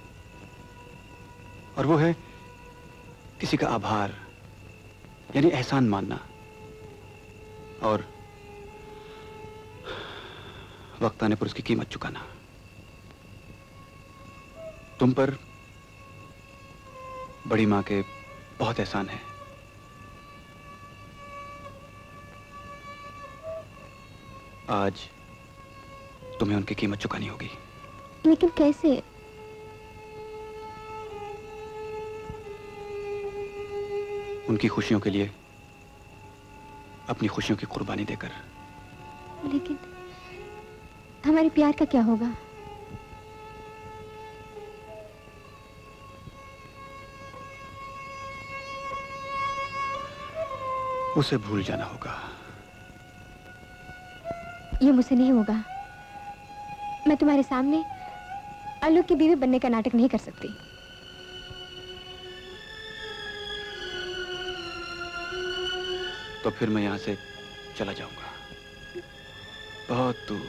और वो है किसी का आभार, यानी एहसान मानना। और वक्त आने पर उसकी कीमत चुकाना। तुम पर बड़ी मां के बहुत एहसान है। आज तुम्हें उनकी कीमत चुकानी होगी। लेकिन कैसे? उनकी खुशियों के लिए अपनी खुशियों की कुर्बानी देकर। लेकिन हमारे प्यार का क्या होगा? उसे भूल जाना होगा। ये मुझसे नहीं होगा। मैं तुम्हारे सामने आलोक की बीवी बनने का नाटक नहीं कर सकती। तो फिर मैं यहां से चला जाऊंगा, बहुत दूर,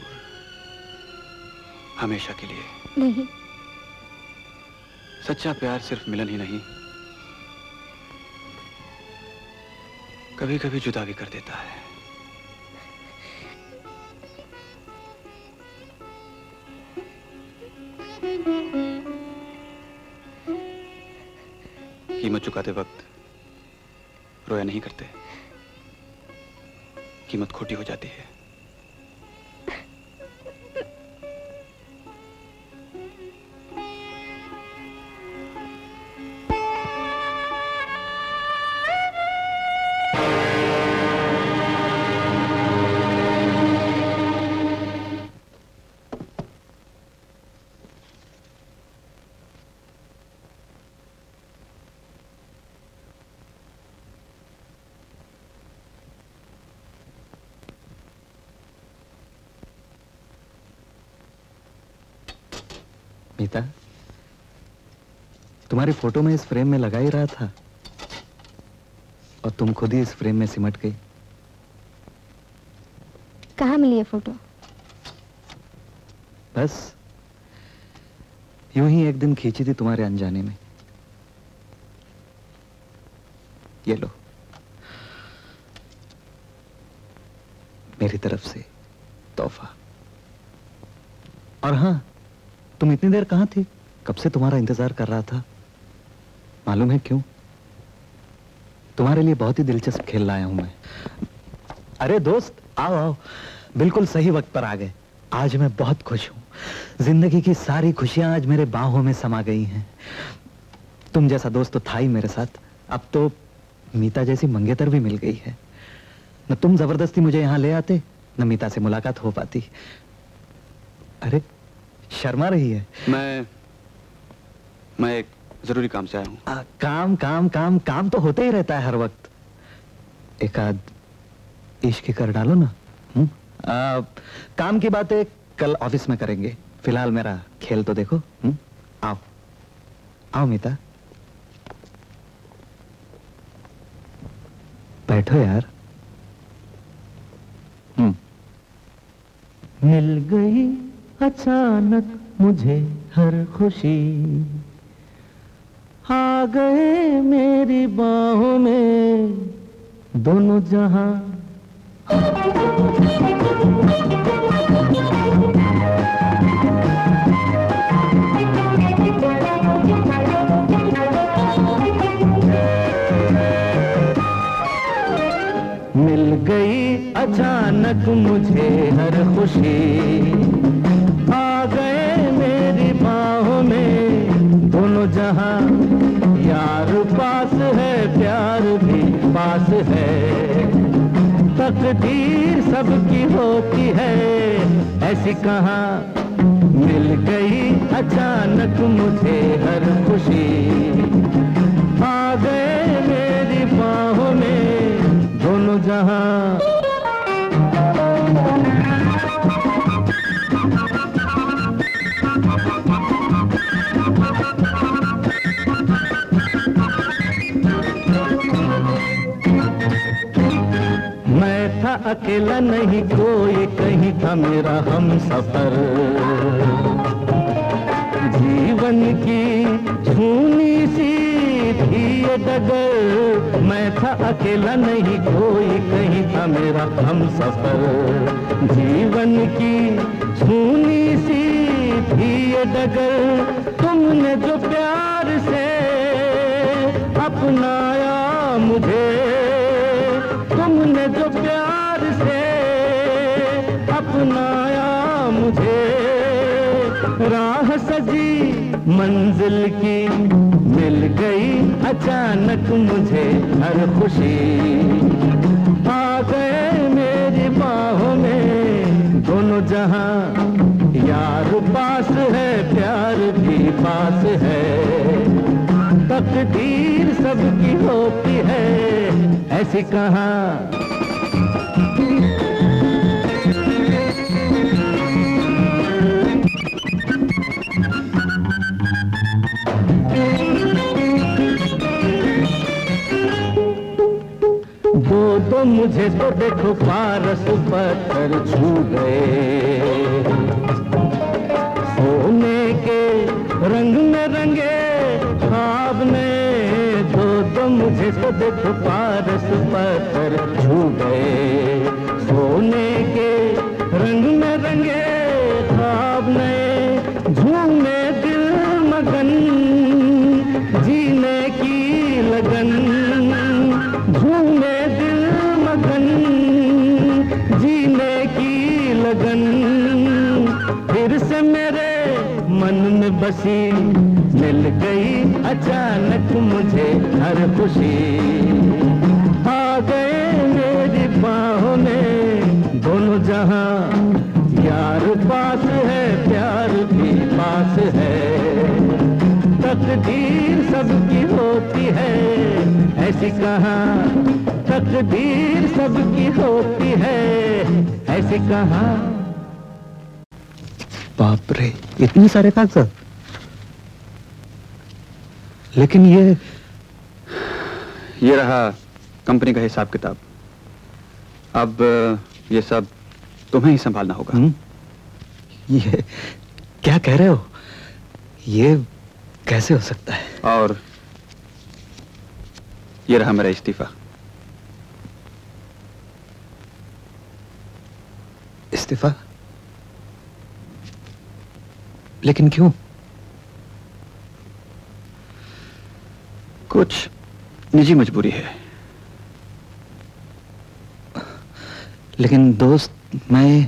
हमेशा के लिए। नहीं। सच्चा प्यार सिर्फ मिलन ही नहीं, कभी कभी जुदा भी कर देता है। कीमत चुकाते वक्त रोया नहीं करते, कीमत खोटी हो जाती है। मीता, तुम्हारी फोटो में इस फ्रेम में लगा ही रहा था और तुम खुद ही इस फ्रेम में सिमट गई। कहाँ मिली ये फोटो? बस यूं ही एक दिन खींची थी तुम्हारे अनजाने में। ये लो, मेरी तरफ से तोहफा। और हाँ, तुम इतनी देर कहां थी? कब से तुम्हारा इंतजार कर रहा था। मालूम है क्यों? तुम्हारे लिए बहुत ही दिलचस्प खेल लाया हूं मैं। अरे दोस्त, आओ आओ, बिल्कुल सही वक्त पर आ गए। आज मैं बहुत खुश हूं। जिंदगी की सारी खुशियां आज मेरे बाहों में समा गई हैं। तुम जैसा दोस्त तो था ही मेरे साथ, अब तो मीता जैसी मंगेतर भी मिल गई है। न तुम जबरदस्ती मुझे यहां ले आते, न मीता से मुलाकात हो पाती। अरे शर्मा रही है। मैं मैं एक जरूरी काम से आया हूं। आ, काम काम काम काम तो होते ही रहता है हर वक्त। एक आध इश्क कर डालो ना। हुँ? आ, काम की बातें कल ऑफिस में करेंगे, फिलहाल मेरा खेल तो देखो। हुँ? आओ आओ मीता, बैठो यार। हम्म मिल गई अचानक मुझे हर खुशी, आ गए मेरी बाहों में दोनों जहां। मिल गई अचानक मुझे खुशी। आ गए मेरी बाहों में दोनों जहां, यार पास है प्यार भी पास है। तकदीर सबकी होती है ऐसी कहाँ, मिल गई अचानक मुझे हर खुशी। आ गए मेरी बाहों में दोनों जहां। मैं था अकेला नहीं कोई, कहीं था मेरा हम सफर। जीवन की छूनी सी थी ये डगर। मैं था अकेला नहीं कोई, कहीं था मेरा हम सफर। जीवन की छूनी सी थी ये डगर। तुमने जो प्यार से अपनाया मुझे, तुमने जो प्यार से अपनाया मुझे। राह सजी मंजिल की मिल गई अचानक मुझे हर खुशी। आ गए मेरी बाहों में दोनों जहां, यार पास है प्यार भी पास है। तकदीर सबकी होती है ऐसी कहाँ। दो दो मुझे तो देखो पारस पत्थर छू गए। सोने के रंग में रंगे ख्वाब ने, दो दो मुझे तो देखो पारस पत्थर छू गए। सोने के रंग में रंगे ख्वाब ने, झूमे दिल मगन जीने की लगन। झूमे दिल मगन जीने की लगन। फिर से मेरे मन में बसी मिल गई अचानक मुझे हर खुशी। आ गए मेरी बाहों में दोनों जहां, यार पास है प्यार भी पास है। तकदीर सबकी होती है ऐसी कहाँ, तकदीर सबकी होती है ऐसी कहाँ। बाप रे, इतने सारे कागजात। लेकिन ये ये रहा कंपनी का हिसाब किताब। अब ये सब तुम्हें ही संभालना होगा। हुँ? ये क्या कह रहे हो? ये कैसे हो सकता है? और ये रहा मेरा इस्तीफा। इस्तीफा? लेकिन क्यों? कुछ निजी मजबूरी है। लेकिन दोस्त, मैं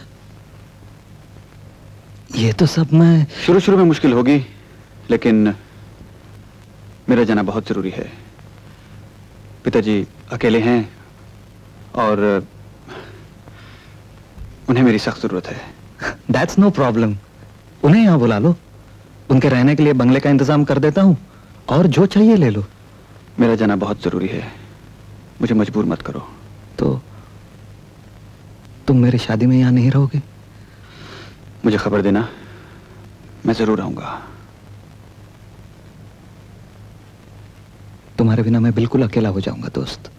ये तो सब मैं शुरू शुरू में मुश्किल होगी, लेकिन मेरा जाना बहुत जरूरी है। पिताजी अकेले हैं और उन्हें मेरी सख्त जरूरत है। That's no problem. उन्हें यहां बुला लो, उनके रहने के लिए बंगले का इंतजाम कर देता हूं, और जो चाहिए ले लो। मेरा जाना बहुत जरूरी है, मुझे मजबूर मत करो। तो तुम मेरी शादी में यहां नहीं रहोगे? मुझे खबर देना, मैं जरूर आऊंगा। तुम्हारे बिना मैं बिल्कुल अकेला हो जाऊंगा दोस्त।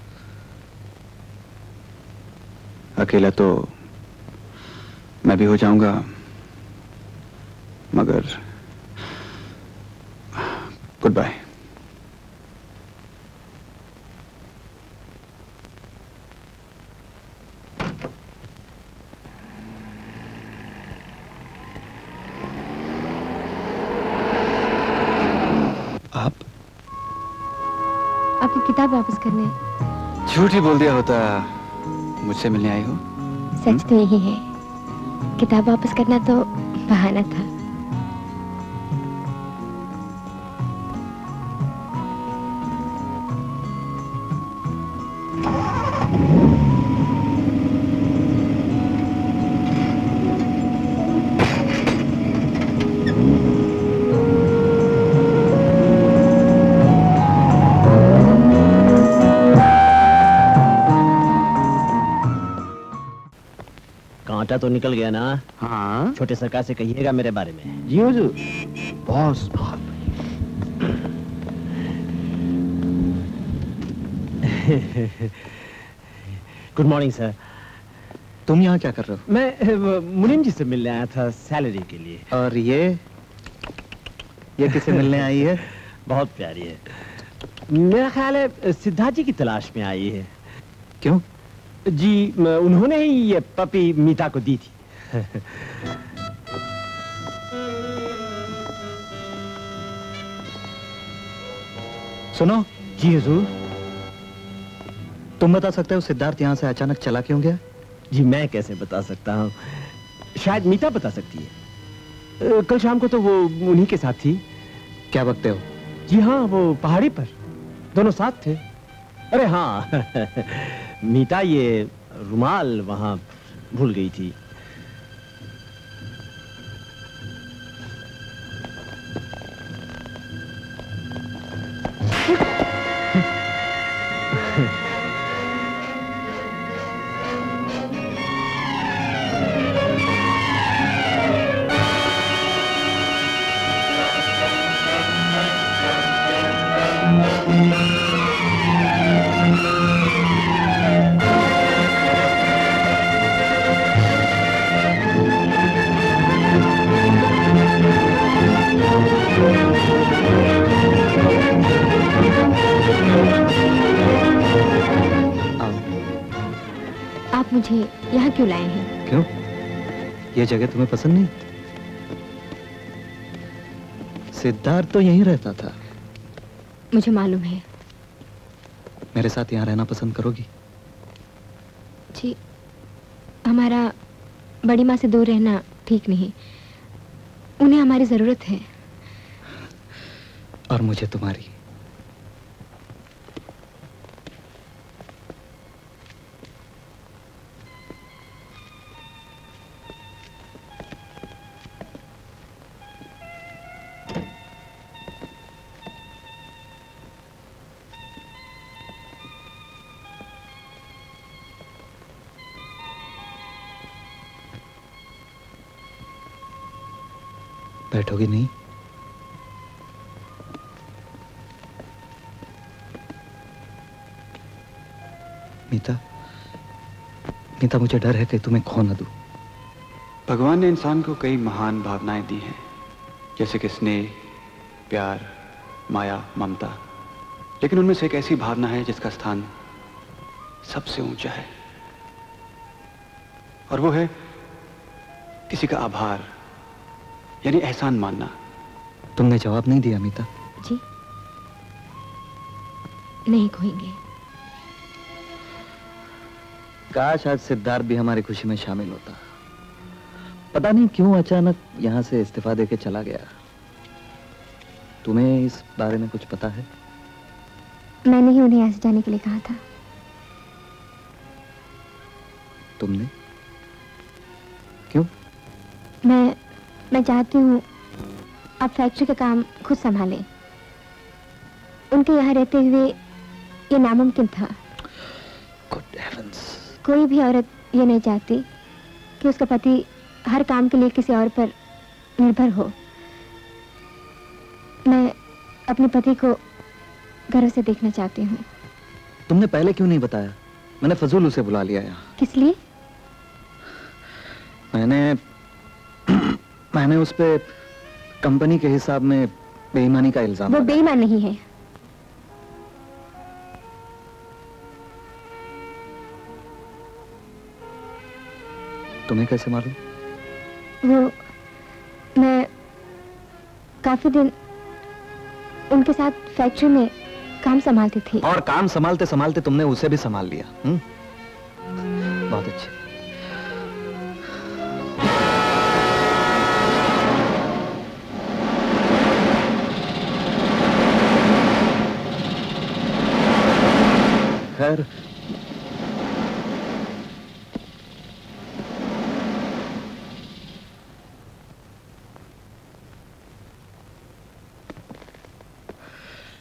अकेला तो मैं भी हो जाऊंगा, मगर गुड बाय। आप आपकी किताब वापस करने। झूठ ही बोल दिया होता मुझसे मिलने आई हो। सच तो यही है, किताब वापस करना तो बहाना था। कांटा तो निकल गया ना? हाँ। छोटे सरकार से कहिएगा मेरे बारे में। जी हुजूर। बॉस बहुत गुड मॉर्निंग सर। तुम यहाँ क्या कर रहे हो? मैं वो, मुनीम जी से मिलने आया था सैलरी के लिए। और ये ये किसे मिलने आई है? बहुत प्यारी है। मेरा ख्याल है सिद्धार्थ जी की तलाश में आई है। क्यों? जी उन्होंने ही ये पपी मीता को दी थी। सुनो। जी हुजूर। तुम बता सकते हो सिद्धार्थ यहाँ से अचानक चला क्यों गया? जी मैं कैसे बता सकता हूँ, शायद मीता बता सकती है। कल शाम को तो वो उन्हीं के साथ थी। क्या बकते हो? जी हाँ, वो पहाड़ी पर दोनों साथ थे। अरे हाँ मीता ये रुमाल वहां भूल गई थी। आप मुझे यहाँ क्यों लाए हैं? क्यों? ये जगह तुम्हें पसंद नहीं? सिद्धार्थ तो यहीं रहता था। मुझे मालूम है। मेरे साथ यहाँ रहना पसंद करोगी? जी, हमारा बड़ी माँ से दूर रहना ठीक नहीं। उन्हें हमारी जरूरत है। और मुझे तुम्हारी। बैठोगी नहीं? मीता, मीता मुझे डर है कि तुम्हें खो न दूं। भगवान ने इंसान को कई महान भावनाएं दी हैं, जैसे कि स्नेह, प्यार, माया, ममता। लेकिन उनमें से एक ऐसी भावना है जिसका स्थान सबसे ऊंचा है, और वो है किसी का आभार, यानी एहसान मानना। तुमने जवाब नहीं दिया मीता। जी, नहीं खोएंगे। काश आज सिद्धार्थ भी हमारी खुशी में शामिल होता। पता नहीं क्यों अचानक यहां से इस्तीफा देके चला गया। तुम्हें इस बारे में कुछ पता है? मैंने ही उन्हें यहाँ से जाने के लिए कहा था। तुमने? क्यों? मैं मैं चाहती हूँ आप फैक्ट्री का काम खुद संभालें। उनके यहाँ रहते हुए ये नामुमकिन था। Good heavens! कोई भी औरत ये नहीं चाहती कि उसका पति हर काम के लिए किसी और पर निर्भर हो। मैं अपने पति को गर्व से देखना चाहती हूँ। तुमने पहले क्यों नहीं बताया? मैंने फजूल उसे बुला लिया यहाँ। किस लिए? मैंने मैंने उस पे कंपनी के हिसाब में बेईमानी का इल्जाम। वो बेईमान नहीं है। तुम्हें कैसे मालूम? वो मैं काफी दिन उनके साथ फैक्ट्री में काम संभालती थी। और काम संभालते संभालते तुमने उसे भी संभाल लिया। हुँ? बहुत अच्छे।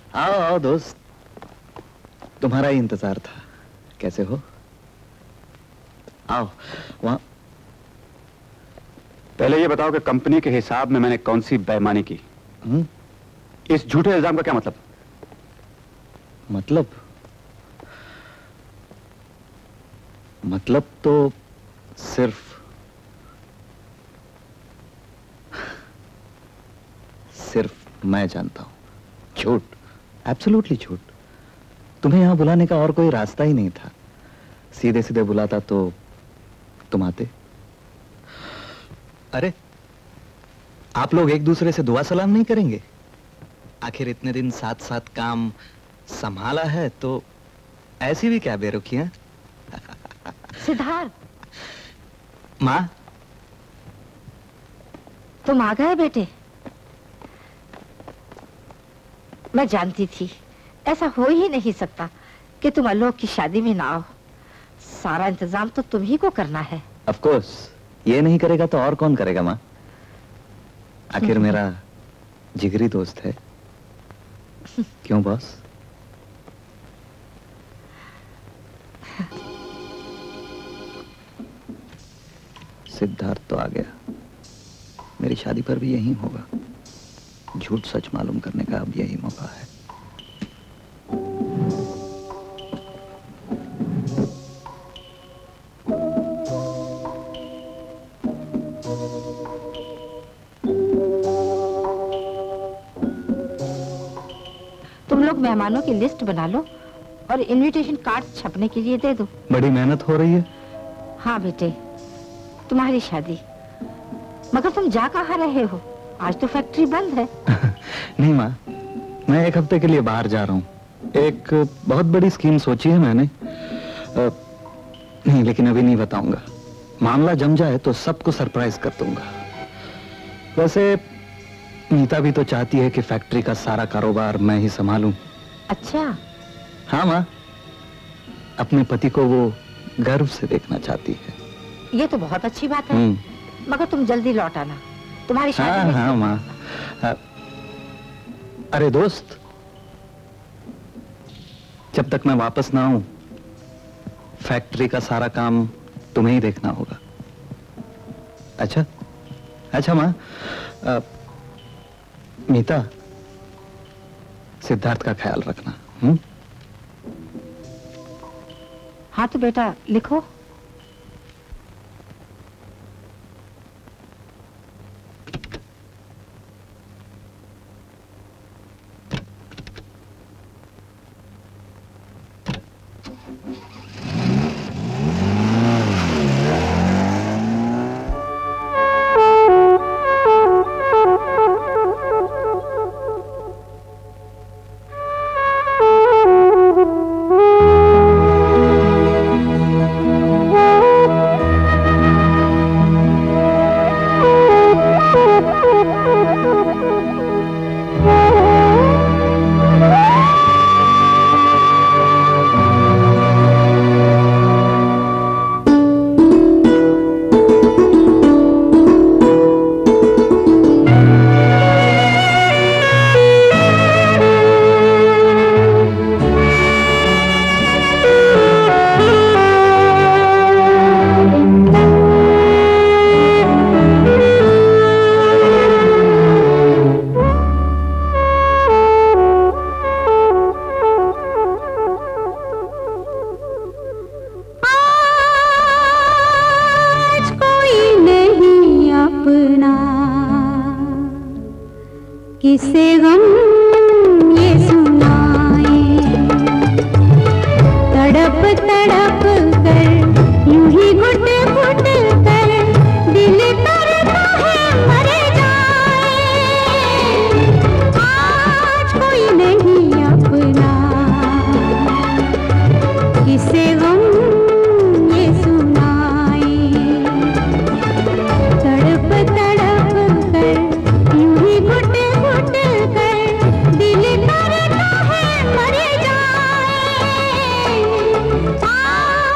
आओ आओ दोस्त, तुम्हारा ही इंतजार था। कैसे हो? आओ। वहां पहले ये बताओ कि कंपनी के हिसाब में मैंने कौन सी बेईमानी की? हुँ? इस झूठे इल्जाम का क्या मतलब? मतलब मतलब तो सिर्फ सिर्फ मैं जानता हूं। झूठ, एब्सोल्युटली झूठ। तुम्हें यहां बुलाने का और कोई रास्ता ही नहीं था। सीधे सीधे बुलाता तो तुम आते। अरे, आप लोग एक दूसरे से दुआ सलाम नहीं करेंगे? आखिर इतने दिन साथ साथ काम संभाला है तो ऐसी भी क्या बेरुखी है? सिद्धार्थ, माँ, तुम आ गए बेटे। मैं जानती थी ऐसा हो ही नहीं सकता कि तुम आलोक की शादी में ना आओ। सारा इंतजाम तो तुम ही को करना है। ऑफ कोर्स, ये नहीं करेगा तो और कौन करेगा माँ? आखिर मेरा जिगरी दोस्त है। क्यों बॉस? सिद्धार्थ तो आ गया। मेरी शादी पर भी यही होगा। झूठ सच मालूम करने का अब यही मौका है। तुम लोग मेहमानों की लिस्ट बना लो और इनविटेशन कार्ड छपने के लिए दे दो। बड़ी मेहनत हो रही है। हाँ बेटे, तुम्हारी शादी। मगर तुम जा कहाँ रहे हो? आज तो फैक्ट्री बंद है। नहीं माँ, मैं एक हफ्ते के लिए बाहर जा रहा हूँ। एक बहुत बड़ी स्कीम सोची है मैंने। आ, नहीं, लेकिन अभी नहीं बताऊंगा। मामला जम जाए तो सबको सरप्राइज कर दूंगा। वैसे नीता भी तो चाहती है कि फैक्ट्री का सारा कारोबार मैं ही संभालूं। अच्छा। हाँ माँ, अपने पति को वो गर्व से देखना चाहती है। ये तो बहुत अच्छी बात है। मगर तुम जल्दी लौट आना, तुम्हारी शादी। हाँ हाँ माँ। अरे दोस्त, जब तक मैं वापस ना आऊं फैक्ट्री का सारा काम तुम्हें ही देखना होगा। अच्छा अच्छा माँ। मीता, सिद्धार्थ का ख्याल रखना। हुँ? हाँ तो बेटा लिखो। आ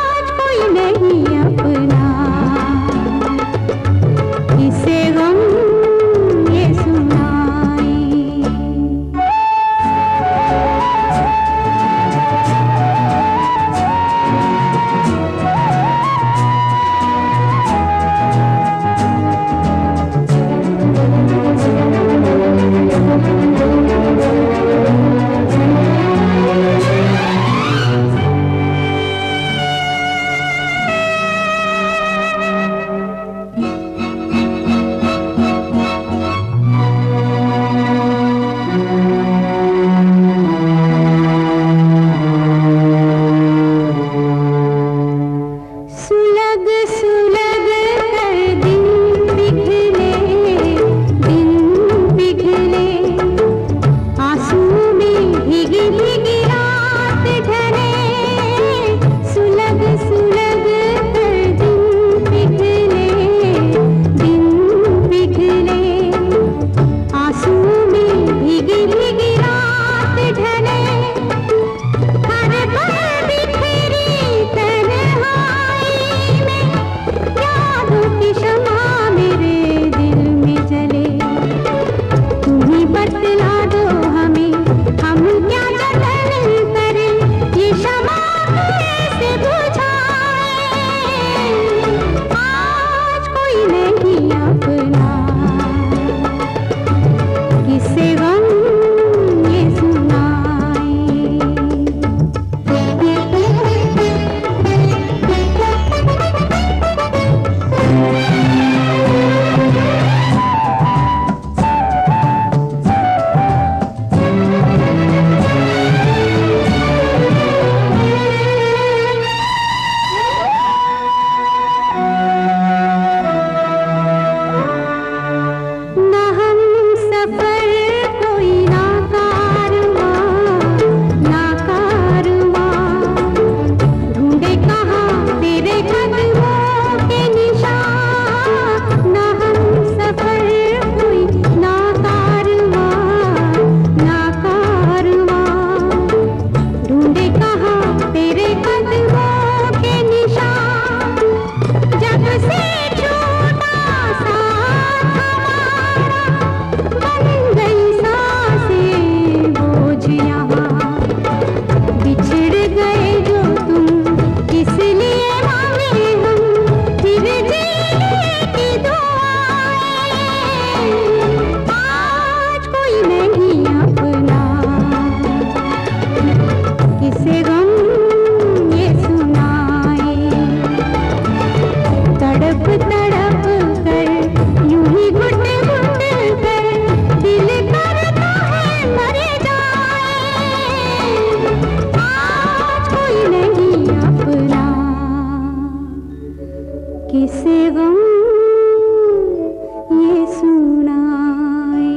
सुनाए।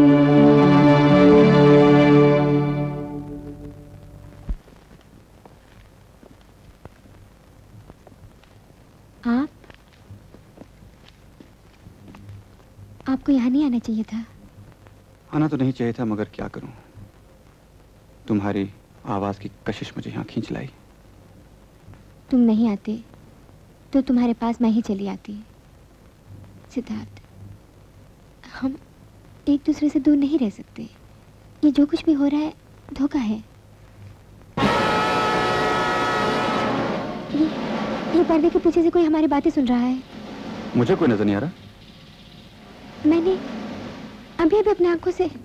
आप आपको यहाँ नहीं आना चाहिए था। आना तो नहीं चाहिए था, मगर क्या करूं, तुम्हारी आवाज की कशिश मुझे यहाँ खींच लाई। तुम नहीं आते तो तुम्हारे पास मैं ही चली आती। सिद्धार्थ, हम एक दूसरे से दूर नहीं रह सकते। ये जो कुछ भी हो रहा है धोखा है। ये, ये पर्दे के पीछे से कोई हमारी बातें सुन रहा है। मुझे कोई नजर नहीं आ रहा। मैंने अभी अभी अपने आंखों से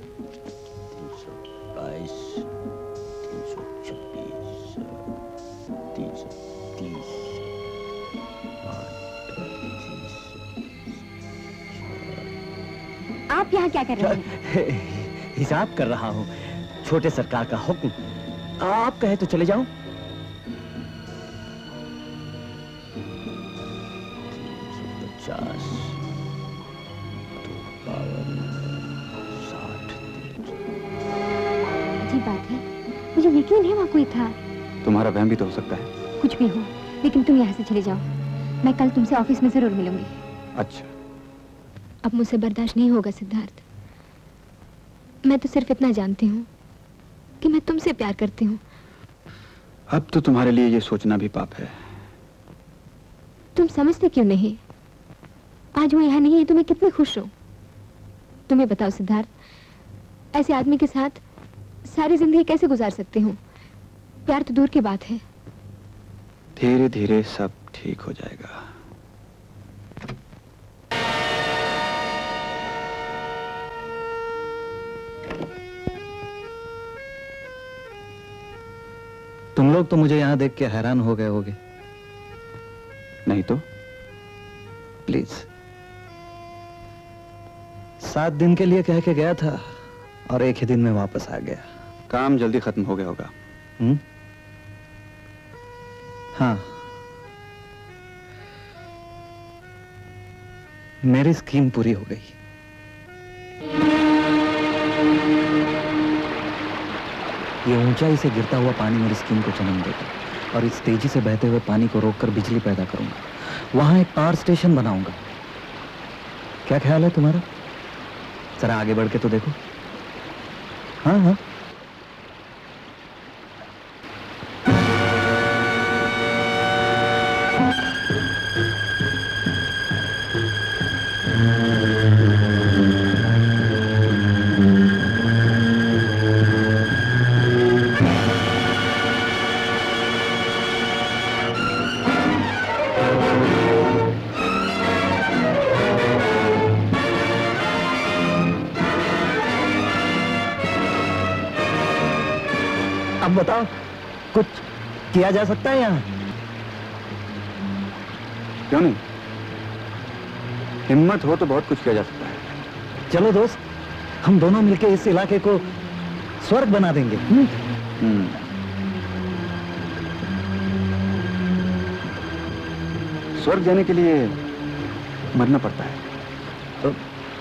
आप यहाँ क्या कर रहे हैं? हिसाब कर रहा हूँ। छोटे सरकार का हुक्म। आप कहे तो चले जाऊं? पचास, साठ। अजीब बात है, मुझे यकीन है वहाँ कोई था। तुम्हारा वहम भी तो हो सकता है। कुछ भी हो, लेकिन तुम यहाँ से चले जाओ। मैं कल तुमसे ऑफिस में जरूर मिलूंगी। अच्छा। अब मुझसे बर्दाश्त नहीं होगा सिद्धार्थ। मैं तो सिर्फ इतना जानती हूँ कि मैं तुमसे प्यार करती हूँ। अब तो तुम्हारे लिए ये सोचना भी पाप है। तुम समझते क्यों नहीं? आज वो यहाँ नहीं है तो मैं कितनी खुश हूँ। तुम्हें बताओ सिद्धार्थ, ऐसे आदमी के साथ सारी जिंदगी कैसे गुजार सकती हूँ? प्यार तो दूर की बात है। धीरे धीरे सब ठीक हो जाएगा। तुम लोग तो मुझे यहाँ देख के हैरान हो गए होगे। नहीं तो? प्लीज। सात दिन के लिए कह के गया था और एक ही दिन में वापस आ गया। काम जल्दी खत्म हो गया होगा। हम्म? हाँ, मेरी स्कीम पूरी हो गई। ये ऊंचाई से गिरता हुआ पानी मेरी स्कीम को जन्म देगा और इस तेजी से बहते हुए पानी को रोककर बिजली पैदा करूंगा। वहां एक पावर स्टेशन बनाऊंगा। क्या ख्याल है तुम्हारा? जरा आगे बढ़ के तो देखो। हाँ हाँ, अब बताओ, कुछ किया जा सकता है यहाँ? क्यों नहीं? हिम्मत हो तो बहुत कुछ किया जा सकता है। चलो दोस्त, हम दोनों मिलकर इस इलाके को स्वर्ग बना देंगे। हम्म। स्वर्ग जाने के लिए मरना पड़ता है। तो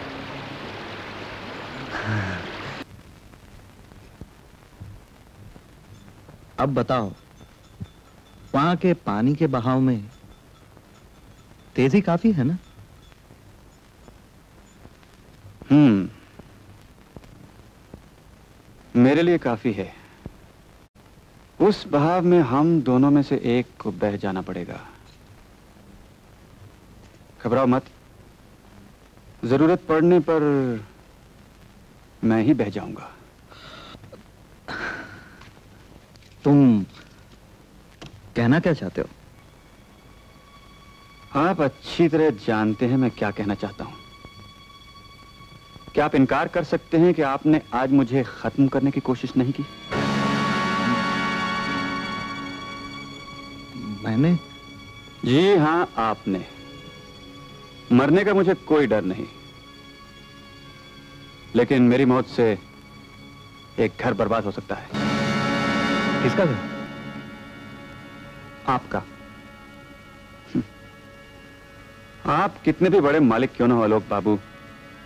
अब बताओ, वहां के पानी के बहाव में तेजी काफी है ना? हम्म, मेरे लिए काफी है। उस बहाव में हम दोनों में से एक को बह जाना पड़ेगा। घबराओ मत, जरूरत पड़ने पर मैं ही बह जाऊंगा। तुम कहना क्या चाहते हो? आप अच्छी तरह जानते हैं मैं क्या कहना चाहता हूं। क्या आप इनकार कर सकते हैं कि आपने आज मुझे खत्म करने की कोशिश नहीं की? मैंने? जी हां, आपने। मरने का मुझे कोई डर नहीं, लेकिन मेरी मौत से एक घर बर्बाद हो सकता है। किसका घर? आपका। आप कितने भी बड़े मालिक क्यों ना हो आलोक बाबू,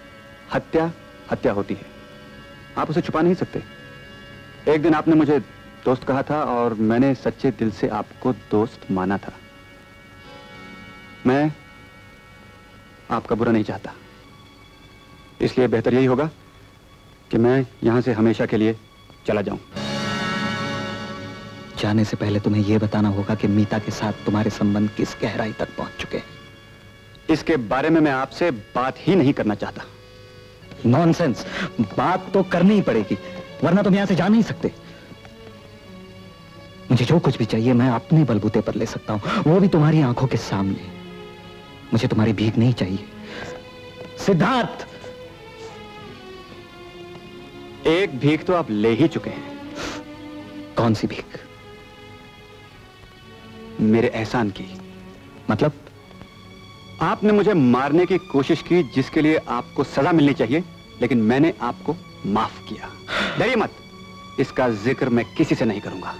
हत्या हत्या होती है, आप उसे छुपा नहीं सकते। एक दिन आपने मुझे दोस्त कहा था और मैंने सच्चे दिल से आपको दोस्त माना था। मैं आपका बुरा नहीं चाहता, इसलिए बेहतर यही होगा कि मैं यहां से हमेशा के लिए चला जाऊं। जाने से पहले तुम्हें यह बताना होगा कि मीता के साथ तुम्हारे संबंध किस गहराई तक पहुंच चुके हैं। इसके बारे में मैं आपसे बात ही नहीं करना चाहता। नॉनसेंस, बात तो करनी ही पड़ेगी, वरना तुम यहां से जा नहीं सकते। मुझे जो कुछ भी चाहिए मैं अपने बलबूते पर ले सकता हूं, वो भी तुम्हारी आंखों के सामने। मुझे तुम्हारी भीख नहीं चाहिए। सिद्धार्थ, एक भीख तो आप ले ही चुके हैं। कौन सी भीख? मेरे एहसान की। मतलब? आपने मुझे मारने की कोशिश की, जिसके लिए आपको सजा मिलनी चाहिए, लेकिन मैंने आपको माफ किया। डरिए मत, इसका जिक्र मैं किसी से नहीं करूंगा।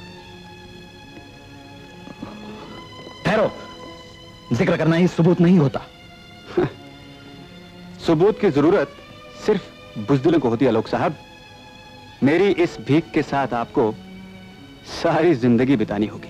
ठहरो, जिक्र करना ही सबूत नहीं होता। सबूत की जरूरत सिर्फ बुज़दिलों को होती है आलोक साहब। मेरी इस भीख के साथ आपको सारी जिंदगी बितानी होगी।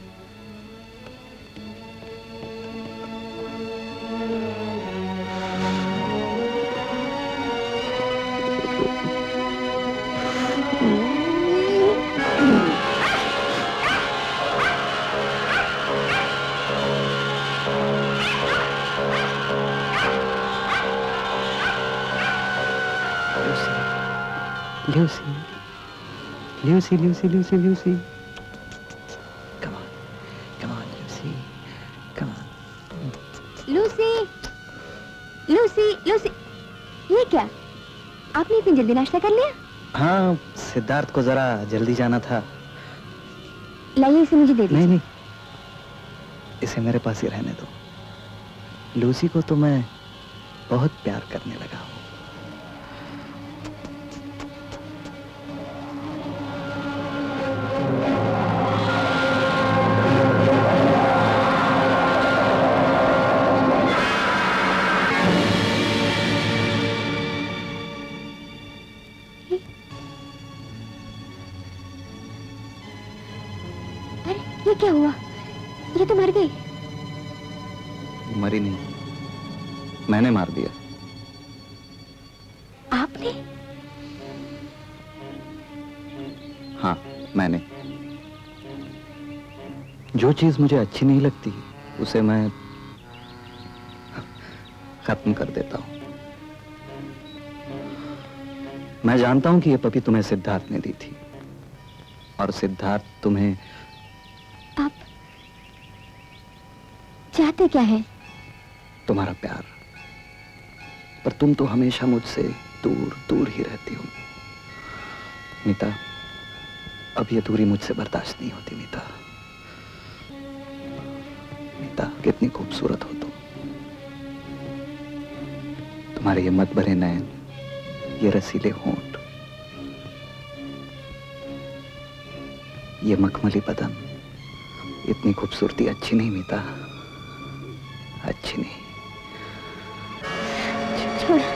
Lucy, Lucy, Lucy, Lucy, Lucy. Come on, come on, Lucy, come on. Lucy, Lucy, Lucy, ये क्या? आपने इतनी जल्दी नाश्ता कर लिया? हाँ, सिद्धार्थ को जरा जल्दी जाना था। लाइए इसे मुझे दे दीजिए। नहीं नहीं, इसे मेरे पास ही रहने दो। लूसी को तो मैं बहुत प्यार करने लगा हूँ। ये क्या हुआ? ये तो मर गई। मरी नहीं, मैंने मार दिया। आपने? हाँ, मैंने। जो चीज मुझे अच्छी नहीं लगती उसे मैं खत्म कर देता हूं। मैं जानता हूं कि यह पपी तुम्हें सिद्धार्थ ने दी थी और सिद्धार्थ तुम्हें। आप चाहते क्या है? तुम्हारा प्यार, पर तुम तो हमेशा मुझसे दूर दूर ही रहती हो। मीता, अब ये दूरी मुझसे बर्दाश्त नहीं होती। मीता, मीता, कितनी खूबसूरत हो तुम। तुम्हारे ये मत भरे नैन, ये रसीले होंठ, ये मखमली बदन, इतनी खूबसूरती अच्छी नहीं मीता, अच्छी नहीं। छोड़।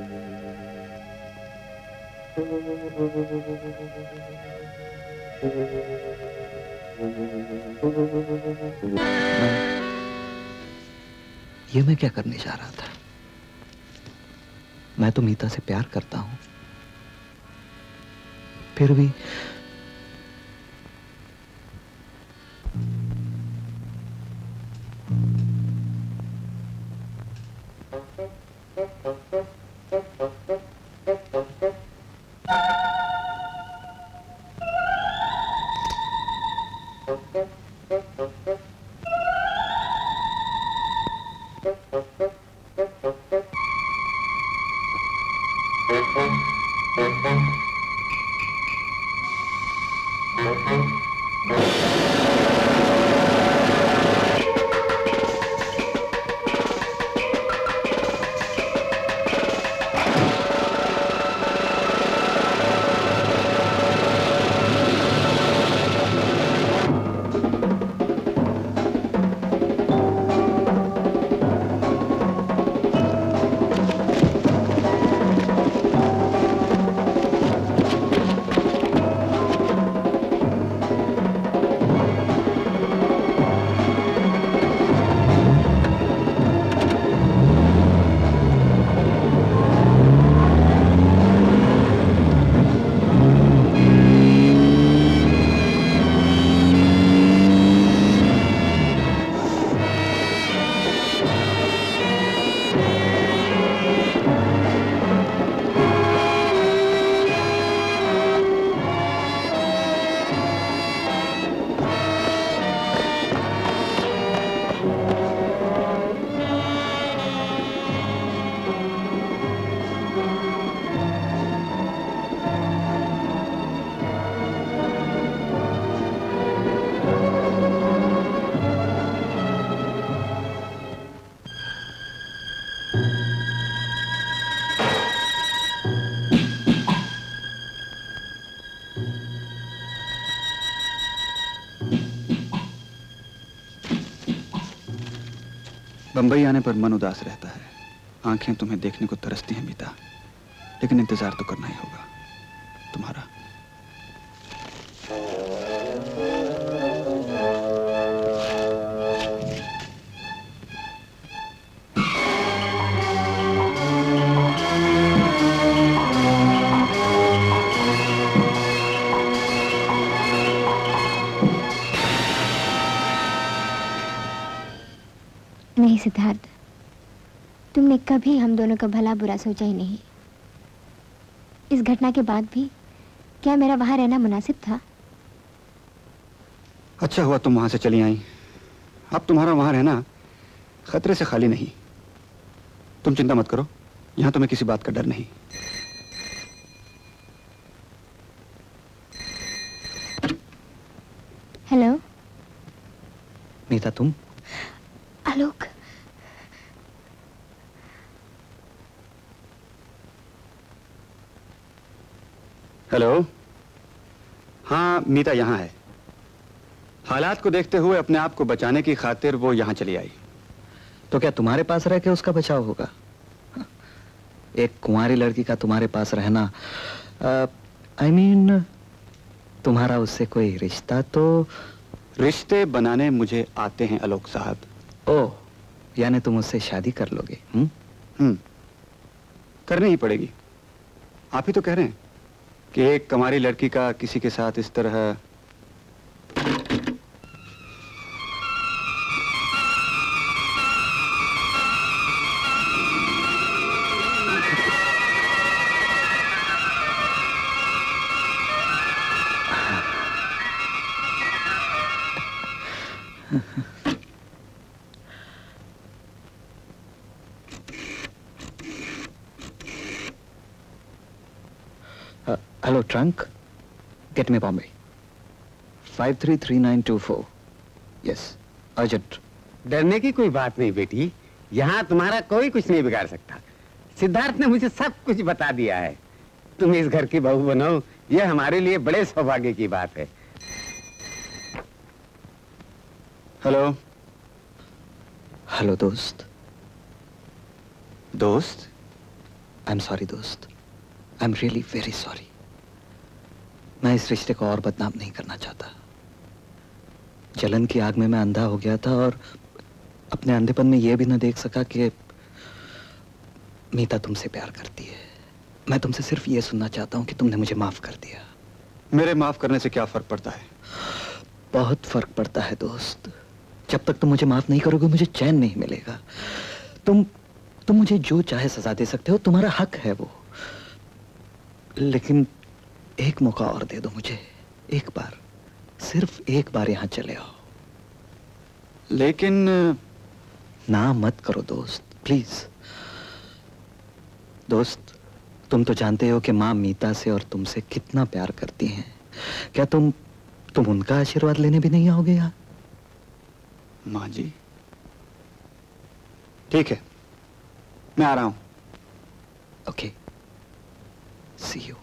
ये मैं क्या करने जा रहा था? मैं तो मीता से प्यार करता हूं, फिर भी बंबई आने पर मन उदास रहता है, आंखें तुम्हें देखने को तरसती हैं मीता, लेकिन इंतजार तो करना ही होगा तुम्हारा। नहीं सिद्धार्थ, तुमने कभी हम दोनों का भला बुरा सोचा ही नहीं। इस घटना के बाद भी क्या मेरा वहां रहना मुनासिब था? अच्छा हुआ तुम वहां से चली आई। अब तुम्हारा वहां रहना खतरे से खाली नहीं। तुम चिंता मत करो, यहां तुम्हें किसी बात का डर नहीं। हेलो मीता, तुम? आलोक, हेलो। हाँ, मीता यहाँ है। हालात को देखते हुए अपने आप को बचाने की खातिर वो यहाँ चली आई। तो क्या तुम्हारे पास रह के उसका बचाव होगा? एक कुंवारी लड़की का तुम्हारे पास रहना, आई मीन I mean, तुम्हारा उससे कोई रिश्ता तो? रिश्ते बनाने मुझे आते हैं आलोक साहब। ओह, यानी तुम उससे शादी कर लोगे? हम्म हम्म करनी ही पड़ेगी। आप ही तो कह रहे हैं कि एक कमारी लड़की का किसी के साथ इस तरह। Hello trunk, get me Bombay five three three nine two four. Yes, urgent. डरने की कोई बात नहीं बेटी, यहाँ तुम्हारा कोई कुछ नहीं बिगाड़ सकता। सिद्धार्थ ने मुझे सब कुछ बता दिया है। तुम इस घर की बहू बनो, यह हमारे लिए बड़े सौभाग्य की बात है। हेलो। हेलो दोस्त। दोस्त? आई एम सॉरी दोस्त, I am really very sorry. मैं इस रिश्ते को और बदनाम नहीं करना चाहता। जलन की आग में मैं अंधा हो गया था और अपने अंधेपन में यह भी न देख सका कि मीता तुमसे प्यार करती है। मैं तुमसे सिर्फ ये सुनना चाहता हूं कि तुमने मुझे माफ कर दिया। मेरे माफ करने से क्या फर्क पड़ता है? बहुत फर्क पड़ता है दोस्त। जब तक तुम मुझे माफ नहीं करोगे मुझे चैन नहीं मिलेगा। तुम तुम मुझे जो चाहे सजा दे सकते हो, तुम्हारा हक है वो, लेकिन एक मौका और दे दो मुझे। एक बार, सिर्फ एक बार यहां चले आओ। लेकिन ना मत करो दोस्त, प्लीज। दोस्त, तुम तो जानते हो कि माँ मीता से और तुमसे कितना प्यार करती हैं। क्या तुम तुम उनका आशीर्वाद लेने भी नहीं आओगे यहाँ? माँ जी, ठीक है, मैं आ रहा हूं। Okay, see you.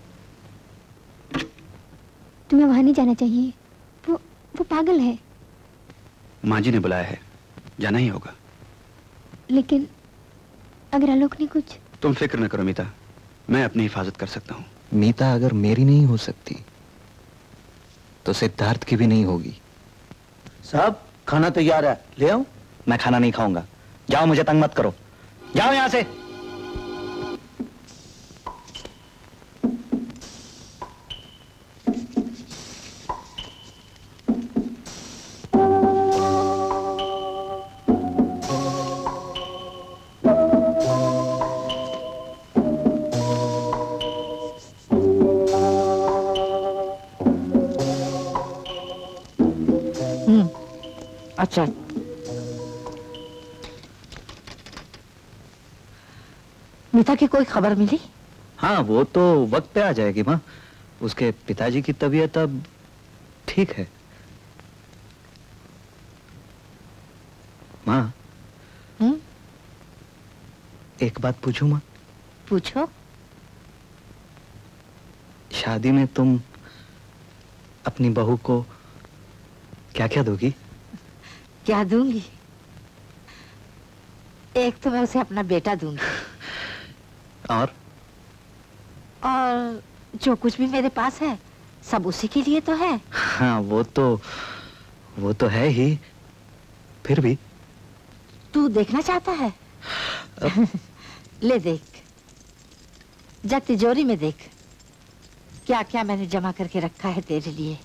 तुम्हें वहां नहीं जाना चाहिए, वो वो पागल है। माँ जी ने बुलाया है, जाना ही होगा। लेकिन अगर आलोक ने कुछ... तुम फिक्र न करो मीता, मैं अपनी हिफाजत कर सकता हूँ। मीता अगर मेरी नहीं हो सकती तो सिद्धार्थ की भी नहीं होगी। साहब, खाना तैयार है, ले आऊं? मैं खाना नहीं खाऊंगा। जाओ, मुझे तंग मत करो, जाओ यहां से। अच्छा, मीता की कोई खबर मिली? हाँ, वो तो वक्त पे आ जाएगी माँ। उसके पिताजी की तबीयत अब ठीक है। माँ, हम्म? एक बात पूछूं माँ? पूछो। शादी में तुम अपनी बहू को क्या क्या दोगी? क्या दूंगी? एक तो मैं उसे अपना बेटा दूंगी, और और जो कुछ भी मेरे पास है सब उसी के लिए तो है। हाँ, वो तो वो तो है ही, फिर भी तू देखना चाहता है? ले देख, जा तिजोरी में देख क्या क्या मैंने जमा करके रखा है तेरे लिए।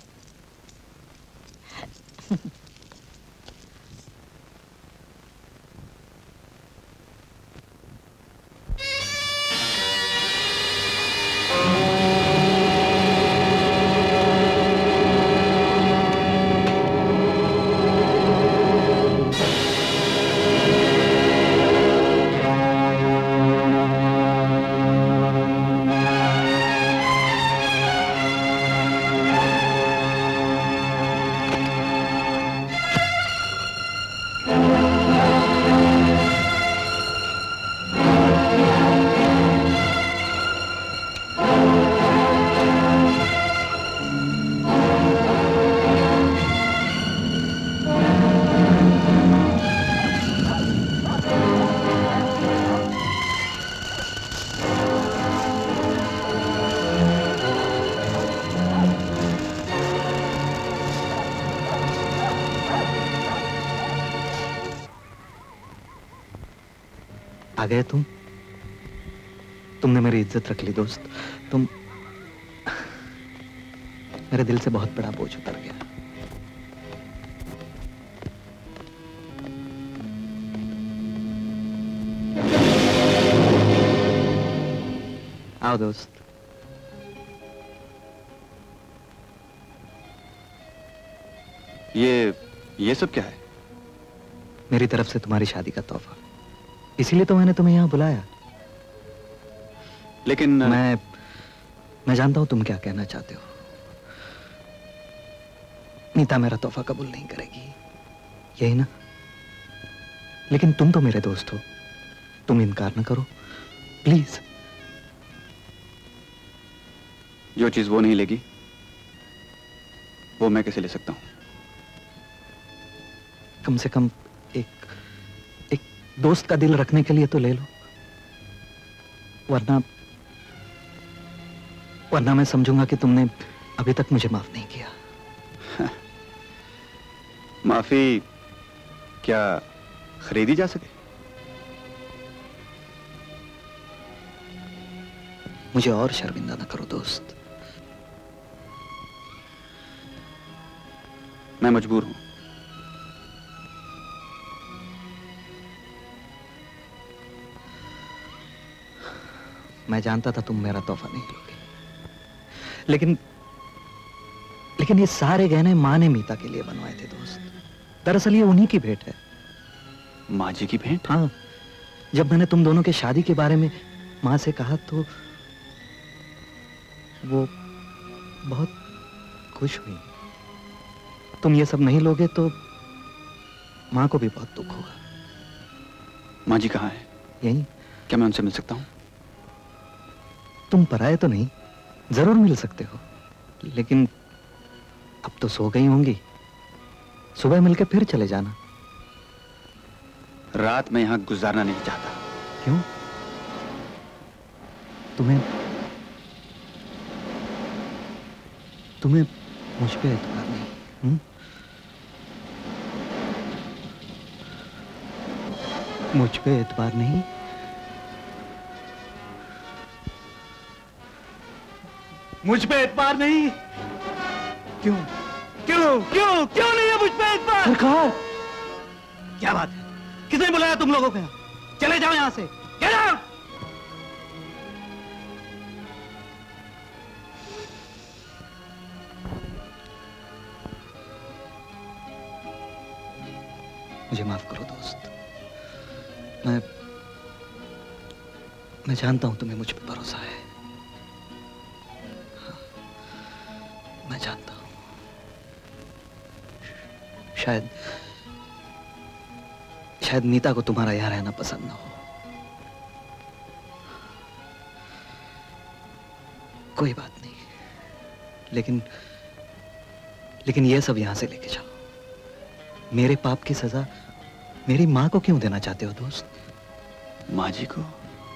आ गए तुम। तुमने मेरी इज्जत रख ली दोस्त। तुम मेरे दिल से बहुत बड़ा बोझ उतर गया। आओ दोस्त। ये ये सब क्या है? मेरी तरफ से तुम्हारी शादी का तोहफा, इसीलिए तो मैंने तुम्हें यहां बुलाया। लेकिन मैं मैं जानता हूं तुम क्या कहना चाहते हो। नीता मेरा तोहफा कबूल नहीं करेगी, यही ना? लेकिन तुम तो मेरे दोस्त हो, तुम इनकार ना करो प्लीज। जो चीज वो नहीं लेगी वो मैं कैसे ले सकता हूं? कम से कम एक एक दोस्त का दिल रखने के लिए तो ले लो। वरना वरना मैं समझूंगा कि तुमने अभी तक मुझे माफ नहीं किया। माफी क्या खरीदी जा सके? मुझे और शर्मिंदा न करो दोस्त। मैं मजबूर हूं। मैं जानता था तुम मेरा तोहफा नहीं लोगे, लेकिन लेकिन ये सारे गहने माँ ने मीता के लिए बनवाए थे दोस्त। दरअसल ये उन्हीं की भेंट है। माँ जी की भेंट? हाँ, जब मैंने तुम दोनों के शादी के बारे में माँ से कहा तो वो बहुत खुश हुई। तुम ये सब नहीं लोगे तो माँ को भी बहुत दुख होगा। माँ जी कहाँ है? यहीं। क्या मैं उनसे मिल सकता हूँ? तुम पराए तो नहीं, जरूर मिल सकते हो, लेकिन अब तो सो गई होंगी। सुबह मिलकर फिर चले जाना। रात में यहां गुजारना नहीं चाहता। क्यों? तुम्हें तुम्हें मुझ पे एतबार नहीं? हुँ? मुझ पे एतबार नहीं? मुझ पे एतबार नहीं? क्यों क्यों क्यों क्यों नहीं है मुझ पे एतबार? सरकार, क्या बात है? किसने बुलाया तुम लोगों को? चले जाओ यहां से। Get out! मुझे माफ करो दोस्त। मैं मैं जानता हूं तुम्हें मुझ पे भरोसा है। हाँ, मैं जानता हूं। शायद शायद मीता को तुम्हारा यहां रहना पसंद ना हो। कोई बात नहीं, लेकिन लेकिन यह सब यहां से लेके जाओ। मेरे पाप की सजा मेरी मां को क्यों देना चाहते हो दोस्त? माँ जी को?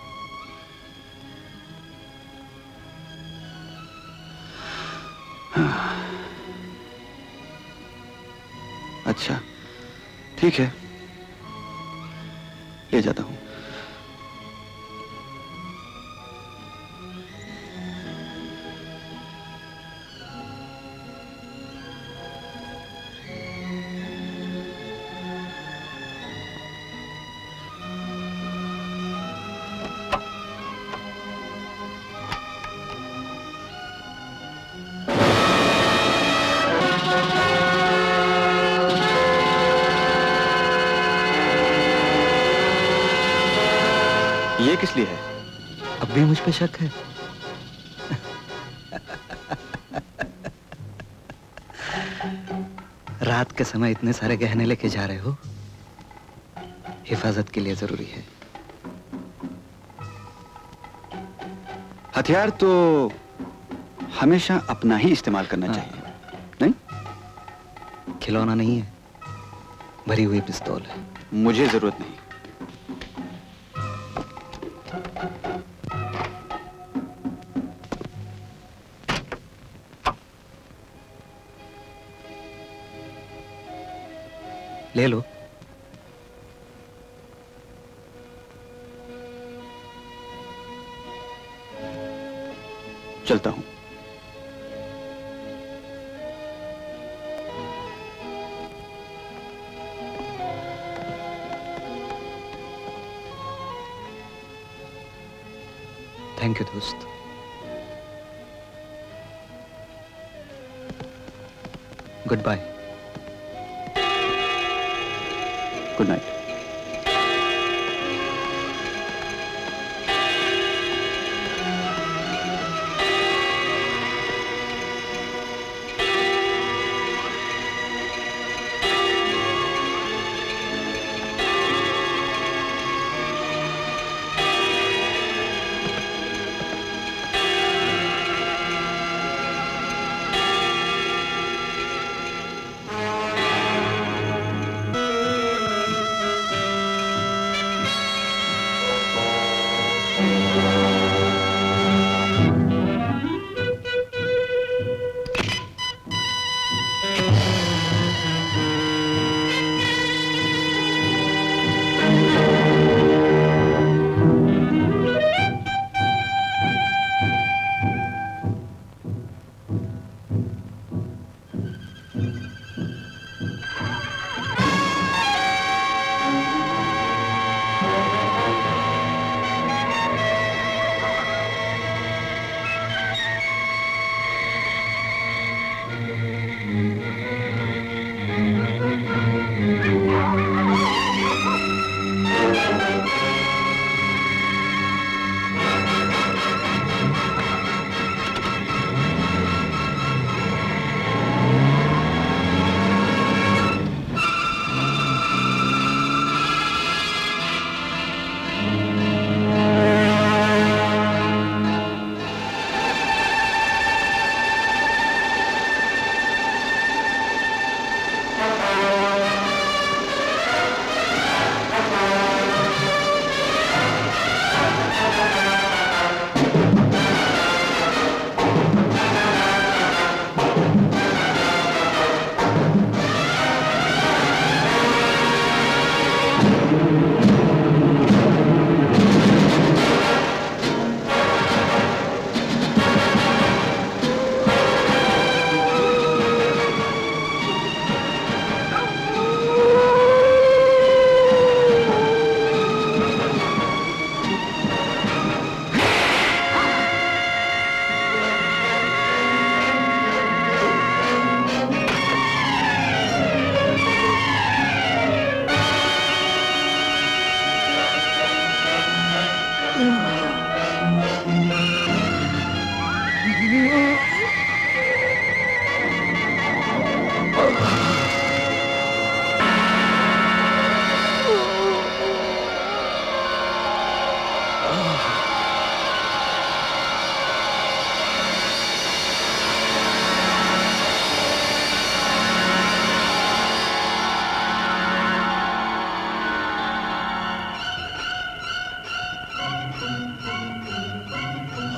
अच्छा, ठीक है, ले जाता हूं। ये किस लिए है? अब भी मुझ पे शक है? रात के समय इतने सारे गहने लेके जा रहे हो, हिफाजत के लिए जरूरी है। हथियार तो हमेशा अपना ही इस्तेमाल करना हाँ। चाहिए, नहीं? खिलौना नहीं है, भरी हुई पिस्तौल है। मुझे जरूरत नहीं। ले लो। चलता हूं। थैंक यू दोस्त। Goodbye. Good night.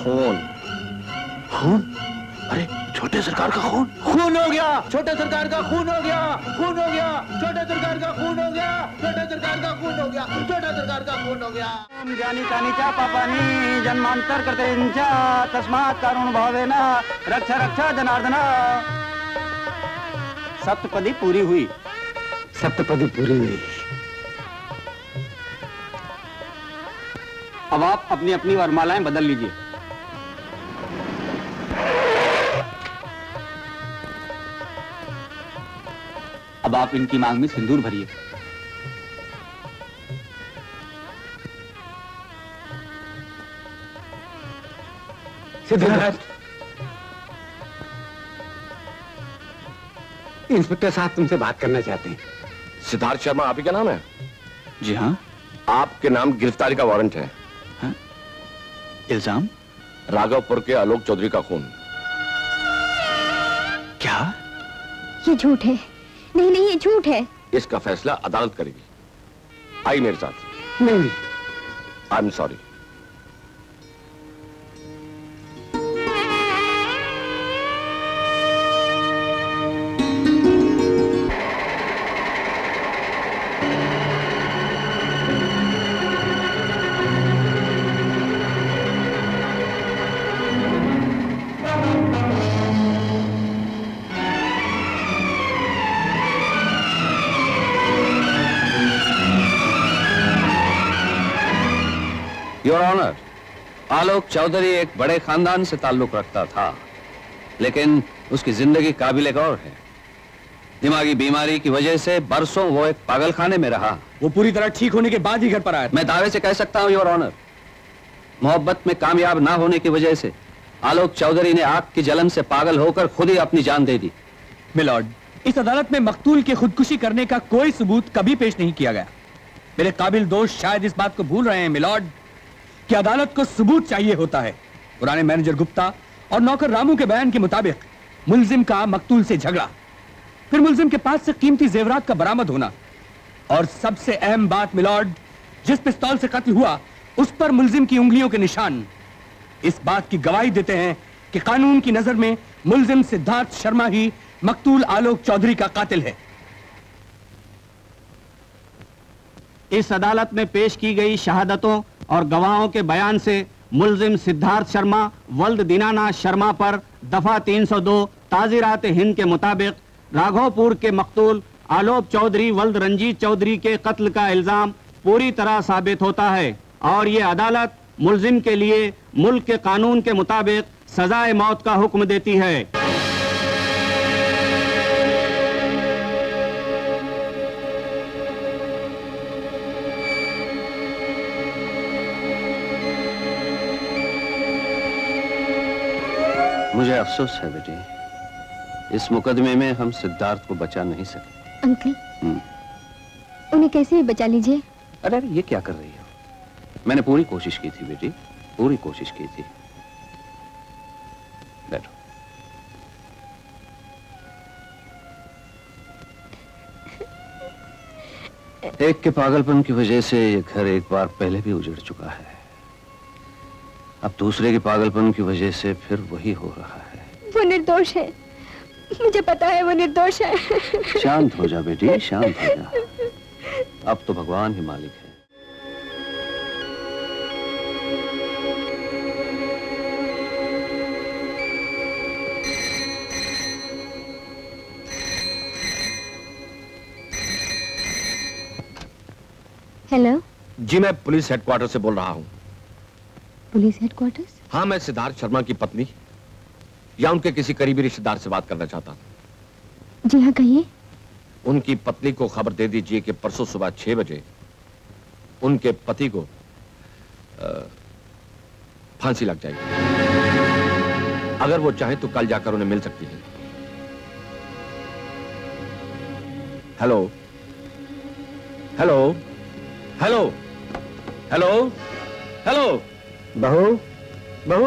खून। खून? अरे छोटे सरकार का खून। खून हो गया, छोटे सरकार का खून हो गया, खून हो गया, छोटे सरकार का खून हो गया, छोटे सरकार का खून हो गया, छोटे सरकार का खून हो गया। जानी तानी चा पापानी जन्मांतर करते चा तस्मात् कारुण भावेन रक्षा रक्षा जनार्दना। सप्तपदी पूरी हुई। सप्तपदी पूरी हुई। अब आप अपनी अपनी वरमालाएं बदल लीजिए। अब आप इनकी मांग में सिंदूर भरिए। सिद्धार्थ, इंस्पेक्टर साहब तुमसे बात करना चाहते हैं। सिद्धार्थ शर्मा आप ही का नाम है? जी हाँ। आपके नाम गिरफ्तारी का वारंट है। हाँ? इल्जाम? राघवपुर के आलोक चौधरी का खून। क्या? ये झूठ है। नहीं नहीं, ये झूठ है। इसका फैसला अदालत करेगी। आई मेरे साथ। नहीं। I am sorry. Your honour, Alok Chaudhary एक बड़े खानदान से ताल्लुक रखता था, लेकिन उसकी जिंदगी काबिल गौर है। दिमागी बीमारी की वजह से बरसों वो एक पागलखाने में रहा। वो पूरी तरह ठीक होने के बाद ही घर पर आया। मैं दावे से कह सकता हूं योर ऑनर, मोहब्बत में कामयाब ना होने की वजह से आलोक चौधरी ने आग की जलन से पागल होकर खुद ही अपनी जान दे दी। मिलॉर्ड, इस अदालत में मकतूल के खुदकुशी करने का कोई सबूत कभी पेश नहीं किया गया। मेरे काबिल दोस्त शायद इस बात को भूल रहे हैं मिलॉर्ड कि अदालत को सबूत चाहिए होता है। पुराने मैनेजर गुप्ता और नौकर रामू के बयान के मुताबिक मुलजिम का मकतूल से झगड़ा, फिर मुलजिम के पास से कीमती जेवरात का बरामद होना, और सबसे अहम बात मिलॉर्ड, जिस पिस्तौल से कत्ल हुआ उस पर मुलजिम की उंगलियों के निशान इस बात की गवाही देते हैं कि कानून की नजर में मुलजिम सिद्धार्थ शर्मा ही मकतूल आलोक चौधरी का कातिल है। इस अदालत में पेश की गई शहादतों और गवाहों के बयान से मुलजिम सिद्धार्थ शर्मा वल्द दीनाना शर्मा पर दफा तीन सौ दो ताजीरात हिंद के मुताबिक राघवपुर के मकतूल आलोक चौधरी वल्द रंजीत चौधरी के कत्ल का इल्जाम पूरी तरह साबित होता है, और ये अदालत मुलजिम के लिए मुल्क के कानून के मुताबिक सजाए मौत का हुक्म देती है। मुझे अफसोस है बेटी, इस मुकदमे में हम सिद्धार्थ को बचा नहीं सके। अंकल, उन्हें कैसे भी बचा लीजिए। अरे अरे ये क्या कर रही हो? मैंने पूरी कोशिश की थी बेटी, पूरी कोशिश की थी। बैठो। एक के पागलपन की वजह से ये घर एक बार पहले भी उजड़ चुका है, अब दूसरे के पागलपन की वजह से फिर वही हो रहा है। वो निर्दोष है, मुझे पता है वो निर्दोष है। शांत हो जा बेटी, शांत हो जा। अब तो भगवान ही मालिक है। हेलो जी, मैं पुलिस हेडक्वार्टर से बोल रहा हूँ। Police headquarters? हाँ, मैं सिद्धार्थ शर्मा की पत्नी या उनके किसी करीबी रिश्तेदार से बात करना चाहता हूँ। जी हाँ, कहिए। उनकी पत्नी को खबर दे दीजिए कि परसों सुबह छह बजे उनके पति को फांसी लग जाएगी। अगर वो चाहे तो कल जाकर उन्हें मिल सकती है। Hello hello hello hello hello बहू बहू।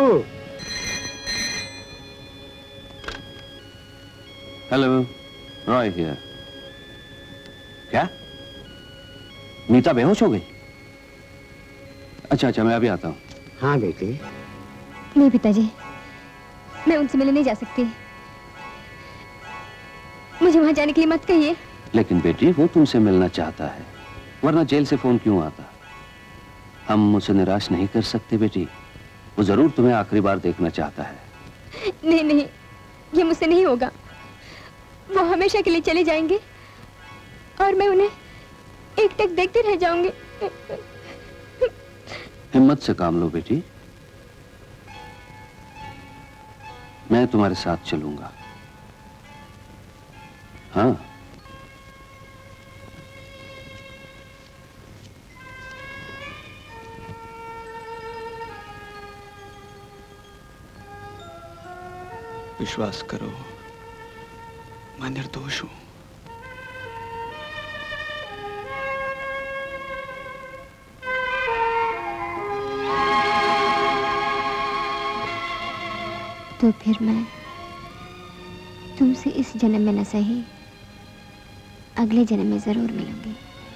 Hello, Roy here. क्या मीता बेहोश हो गई? अच्छा अच्छा, मैं अभी आता हूँ। हाँ बेटी, नहीं पिताजी, मैं उनसे मिलने नहीं जा सकती। मुझे वहां जाने के लिए मत कहिए। लेकिन बेटी वो तुमसे मिलना चाहता है, वरना जेल से फोन क्यों आता? हम उसे निराश नहीं कर सकते बेटी, वो जरूर तुम्हें आखिरी बार देखना चाहता है। नहीं नहीं, ये मुझसे नहीं होगा। वो हमेशा के लिए चले जाएंगे और मैं उन्हें एकटक देखते रह जाऊंगी। हिम्मत से काम लो बेटी, मैं तुम्हारे साथ चलूंगा। हाँ, विश्वास करो, मैं निर्दोष हूं। तो फिर मैं तुमसे इस जन्म में न सही, अगले जन्म में जरूर मिलूंगी।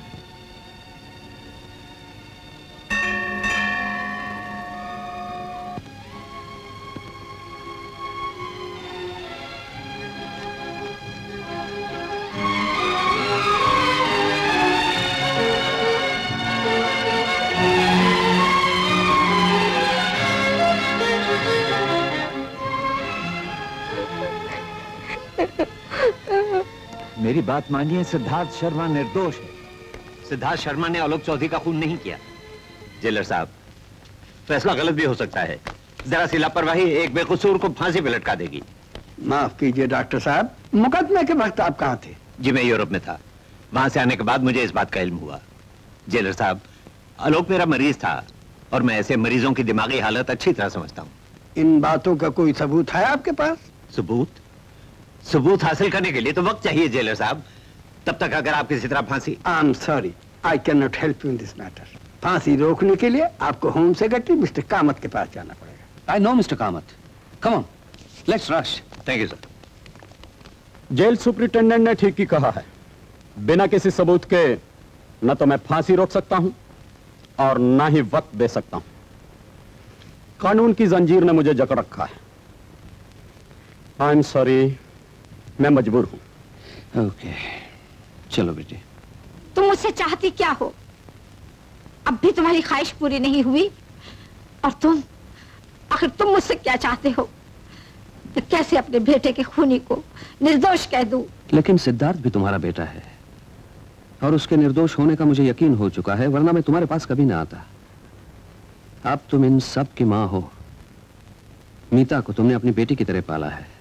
मेरी बात मानिए, सिद्धार्थ शर्मा निर्दोष है। सिद्धार्थ शर्मा ने आलोक चौधरी का खून नहीं किया। जेलर साहब, फैसला गलत भी हो सकता है। जरा सी लापरवाही एक बेकसूर को फांसी पे लटका देगी। माफ कीजिए डॉक्टर साहब, मुकदमे के वक्त आप कहाँ थे? जी मैं यूरोप में था। वहां से आने के बाद मुझे इस बात का इल्म हुआ। जेलर साहब, आलोक मेरा मरीज था और मैं ऐसे मरीजों की दिमागी हालत अच्छी तरह समझता हूँ। इन बातों का कोई सबूत है आपके पास? सबूत? सबूत हासिल करने के लिए तो वक्त चाहिए जेलर साहब। तब तक अगर आप किसी तरह फांसी I am sorry, I can not help you in this matter. फांसी रोकने के लिए आपको होम सेक्रेटरी मिस्टर कामत के पास जाना पड़ेगा। I know mister Kamath, come on, let's rush. Thank you sir. Jail superintendent ने ठीक ही कहा है। बिना किसी सबूत के न तो मैं फांसी रोक सकता हूं और न ही वक्त दे सकता हूं। कानून की जंजीर ने मुझे जकड़ रखा है। आई एम सॉरी, मैं मजबूर हूं। Okay okay. चलो बेटी। तुम मुझसे चाहती क्या हो? अब भी तुम्हारी ख्वाहिश पूरी नहीं हुई और तुम, आखिर तुम मुझसे क्या चाहते हो? मैं कैसे अपने बेटे के खूनी को निर्दोष कह दूं? लेकिन सिद्धार्थ भी तुम्हारा बेटा है और उसके निर्दोष होने का मुझे यकीन हो चुका है, वरना मैं तुम्हारे पास कभी ना आता। अब तुम इन सब की मां हो। मीता को तुमने अपनी बेटी की तरह पाला है।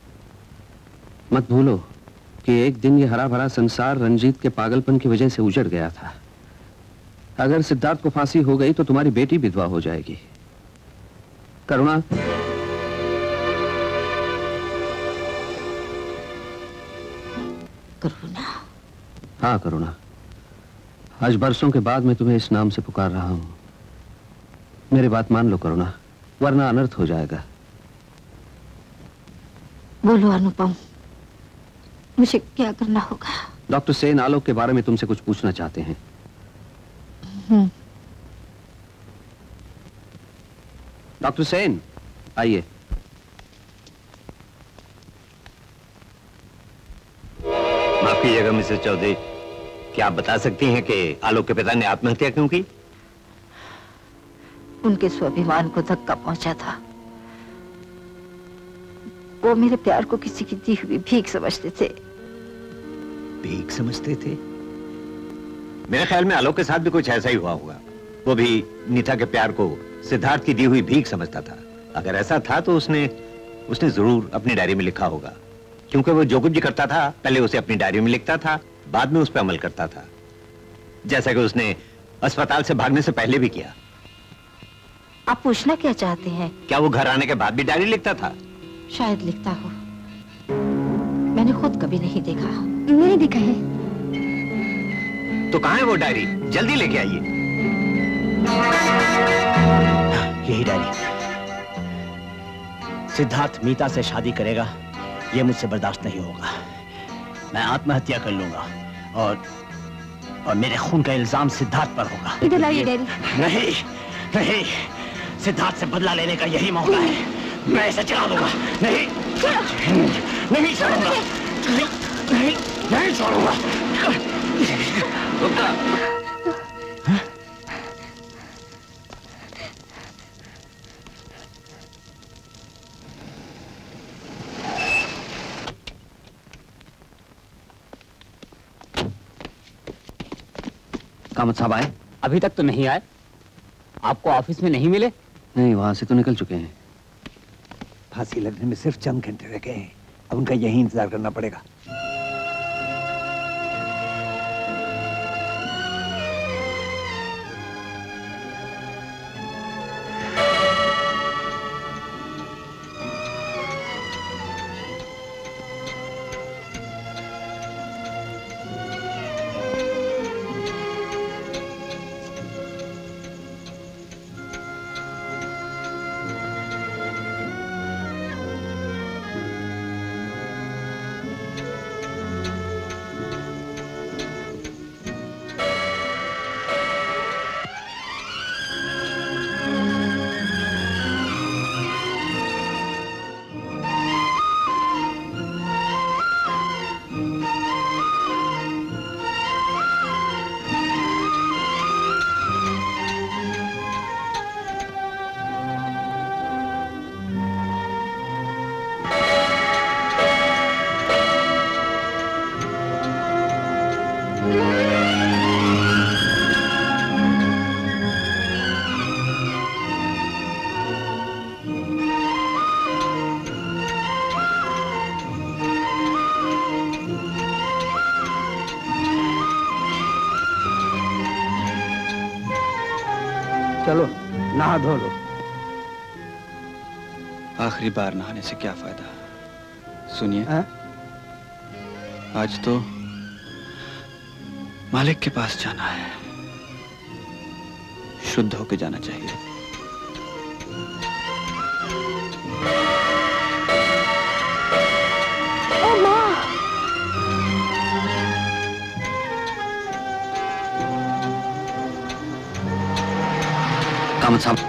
मत भूलो कि एक दिन ये हरा भरा संसार रंजीत के पागलपन की वजह से उजड़ गया था। अगर सिद्धार्थ को फांसी हो गई तो तुम्हारी बेटी विधवा हो जाएगी। करुणा, करुणा, हाँ करुणा, आज बरसों के बाद मैं तुम्हें इस नाम से पुकार रहा हूं। मेरी बात मान लो करुणा, वरना अनर्थ हो जाएगा। बोलो अनुपम, मुझे क्या करना होगा? डॉक्टर सेन आलोक के बारे में तुमसे कुछ पूछना चाहते हैं। हम्म। डॉक्टर सेन, आइए। माफ कीजिएगा मिसेस चौधरी, क्या आप बता सकती हैं कि आलोक के पिता ने आत्महत्या क्यों की? उनके स्वाभिमान को धक्का पहुंचा था। वो मेरे प्यार को किसी की दी हुई भीख समझते थे। भीख समझते थे? मेरे ख्याल में आलोक के साथ भी कुछ ऐसा ही हुआ होगा। वो भी नीता के प्यार को सिद्धार्थ की दी हुई भीख समझता था। अगर ऐसा था तो उसने उसने जरूर अपनी डायरी में लिखा होगा, क्योंकि वो जो कुछ भी करता था पहले उसे अपनी डायरी में लिखता था, बाद में उस पर अमल करता था, जैसा कि उसने अस्पताल से भागने से पहले भी किया। आप पूछना क्या चाहते हैं? क्या वो घर आने के बाद भी डायरी लिखता था? शायद लिखता हो, मैंने खुद कभी नहीं देखा। नहीं देखा है। तो कहाँ है वो डायरी? जल्दी लेके आइए। यही डायरी। सिद्धार्थ मीता से शादी करेगा, यह मुझसे बर्दाश्त नहीं होगा। मैं आत्महत्या कर लूंगा और और मेरे खून का इल्जाम सिद्धार्थ पर होगा। इधर लाइए डायरी। नहीं नहीं, सिद्धार्थ से बदला लेने का यही मौका है। मैं इसे चला दूंगा। नहीं नहीं छोड़ूंगा, नहीं नहीं नहीं छोड़ूंगा। गुप्ता, कामत साहब आए? अभी तक तो नहीं आए। आपको ऑफिस में नहीं मिले? नहीं, वहां से तो निकल चुके हैं। फांसी लगने में सिर्फ चंद घंटे रह गए हैं, अब उनका यही इंतजार करना पड़ेगा। चलो नहा धो लो। आखिरी बार नहाने से क्या फायदा। सुनिए, आज तो मालिक के पास जाना है, शुद्ध होके जाना चाहिए। ओ माँ! कामत साहब,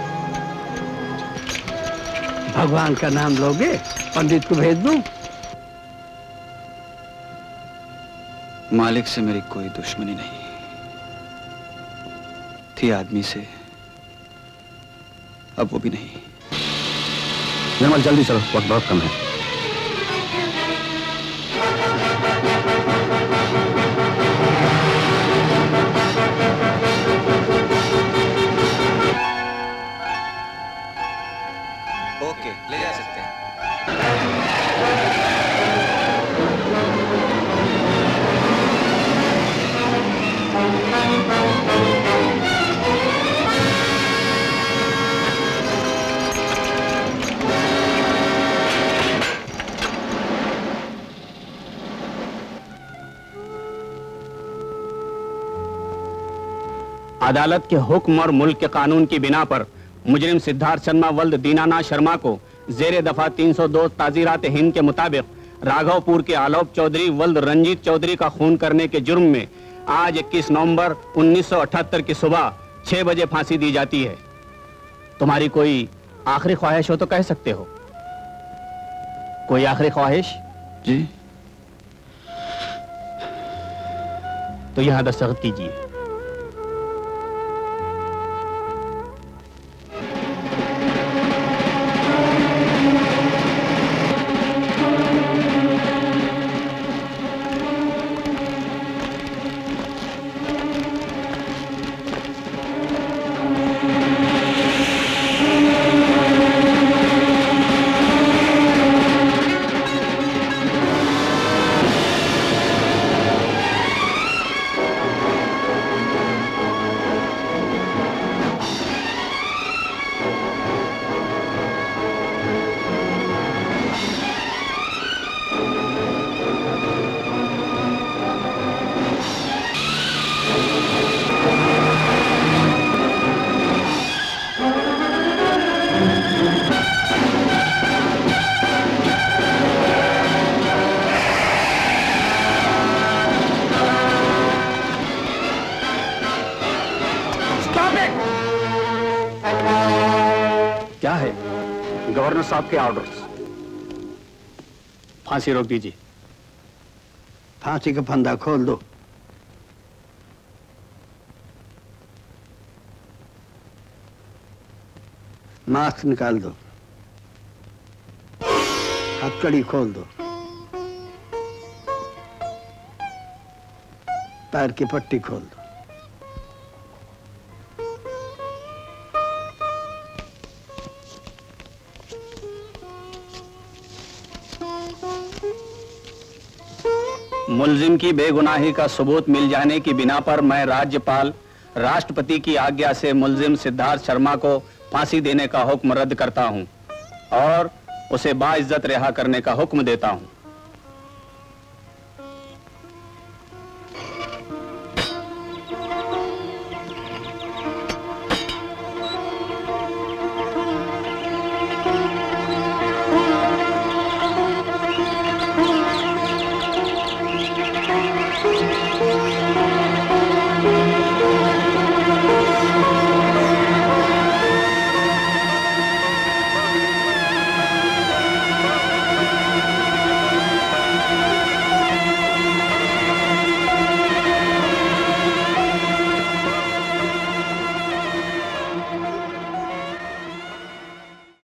भगवान का नाम लोगे? पंडित को भेज दूं? मालिक से मेरी कोई दुश्मनी नहीं थी, आदमी से अब वो भी नहीं। निर्मल जल्दी चलो, वक्त बहुत कम है। ओके, ले जा सकते हैं। अदालत के हुक्म और मुल्क के कानून की बिना पर मुजरिम सिद्धार्थ शर्मा वल्द दीनानाथ शर्मा को जेर दफा तीन सौ दो ताजीरात हिंद के मुताबिक राघवपुर के आलोक चौधरी वल्द रंजीत चौधरी का खून करने के जुर्म में आज इक्कीस नवंबर उन्नीस सौ अठहत्तर की सुबह छह बजे फांसी दी जाती है। तुम्हारी कोई आखिरी ख्वाहिश हो तो कह सकते हो। कोई आखिरी ख्वाहिश? जी। तो यहां दस्तखत कीजिए। गवर्नर साहब के ऑर्डर्स। फांसी रोक दीजिए। फांसी का फंदा खोल दो। मास्क निकाल दो। हथकड़ी खोल दो। पैर की पट्टी खोल दो। मुलजिम की बेगुनाही का सबूत मिल जाने की बिना पर मैं राज्यपाल राष्ट्रपति की आज्ञा से मुलजिम सिद्धार्थ शर्मा को फांसी देने का हुक्म रद्द करता हूं और उसे बाइज्जत रिहा करने का हुक्म देता हूं।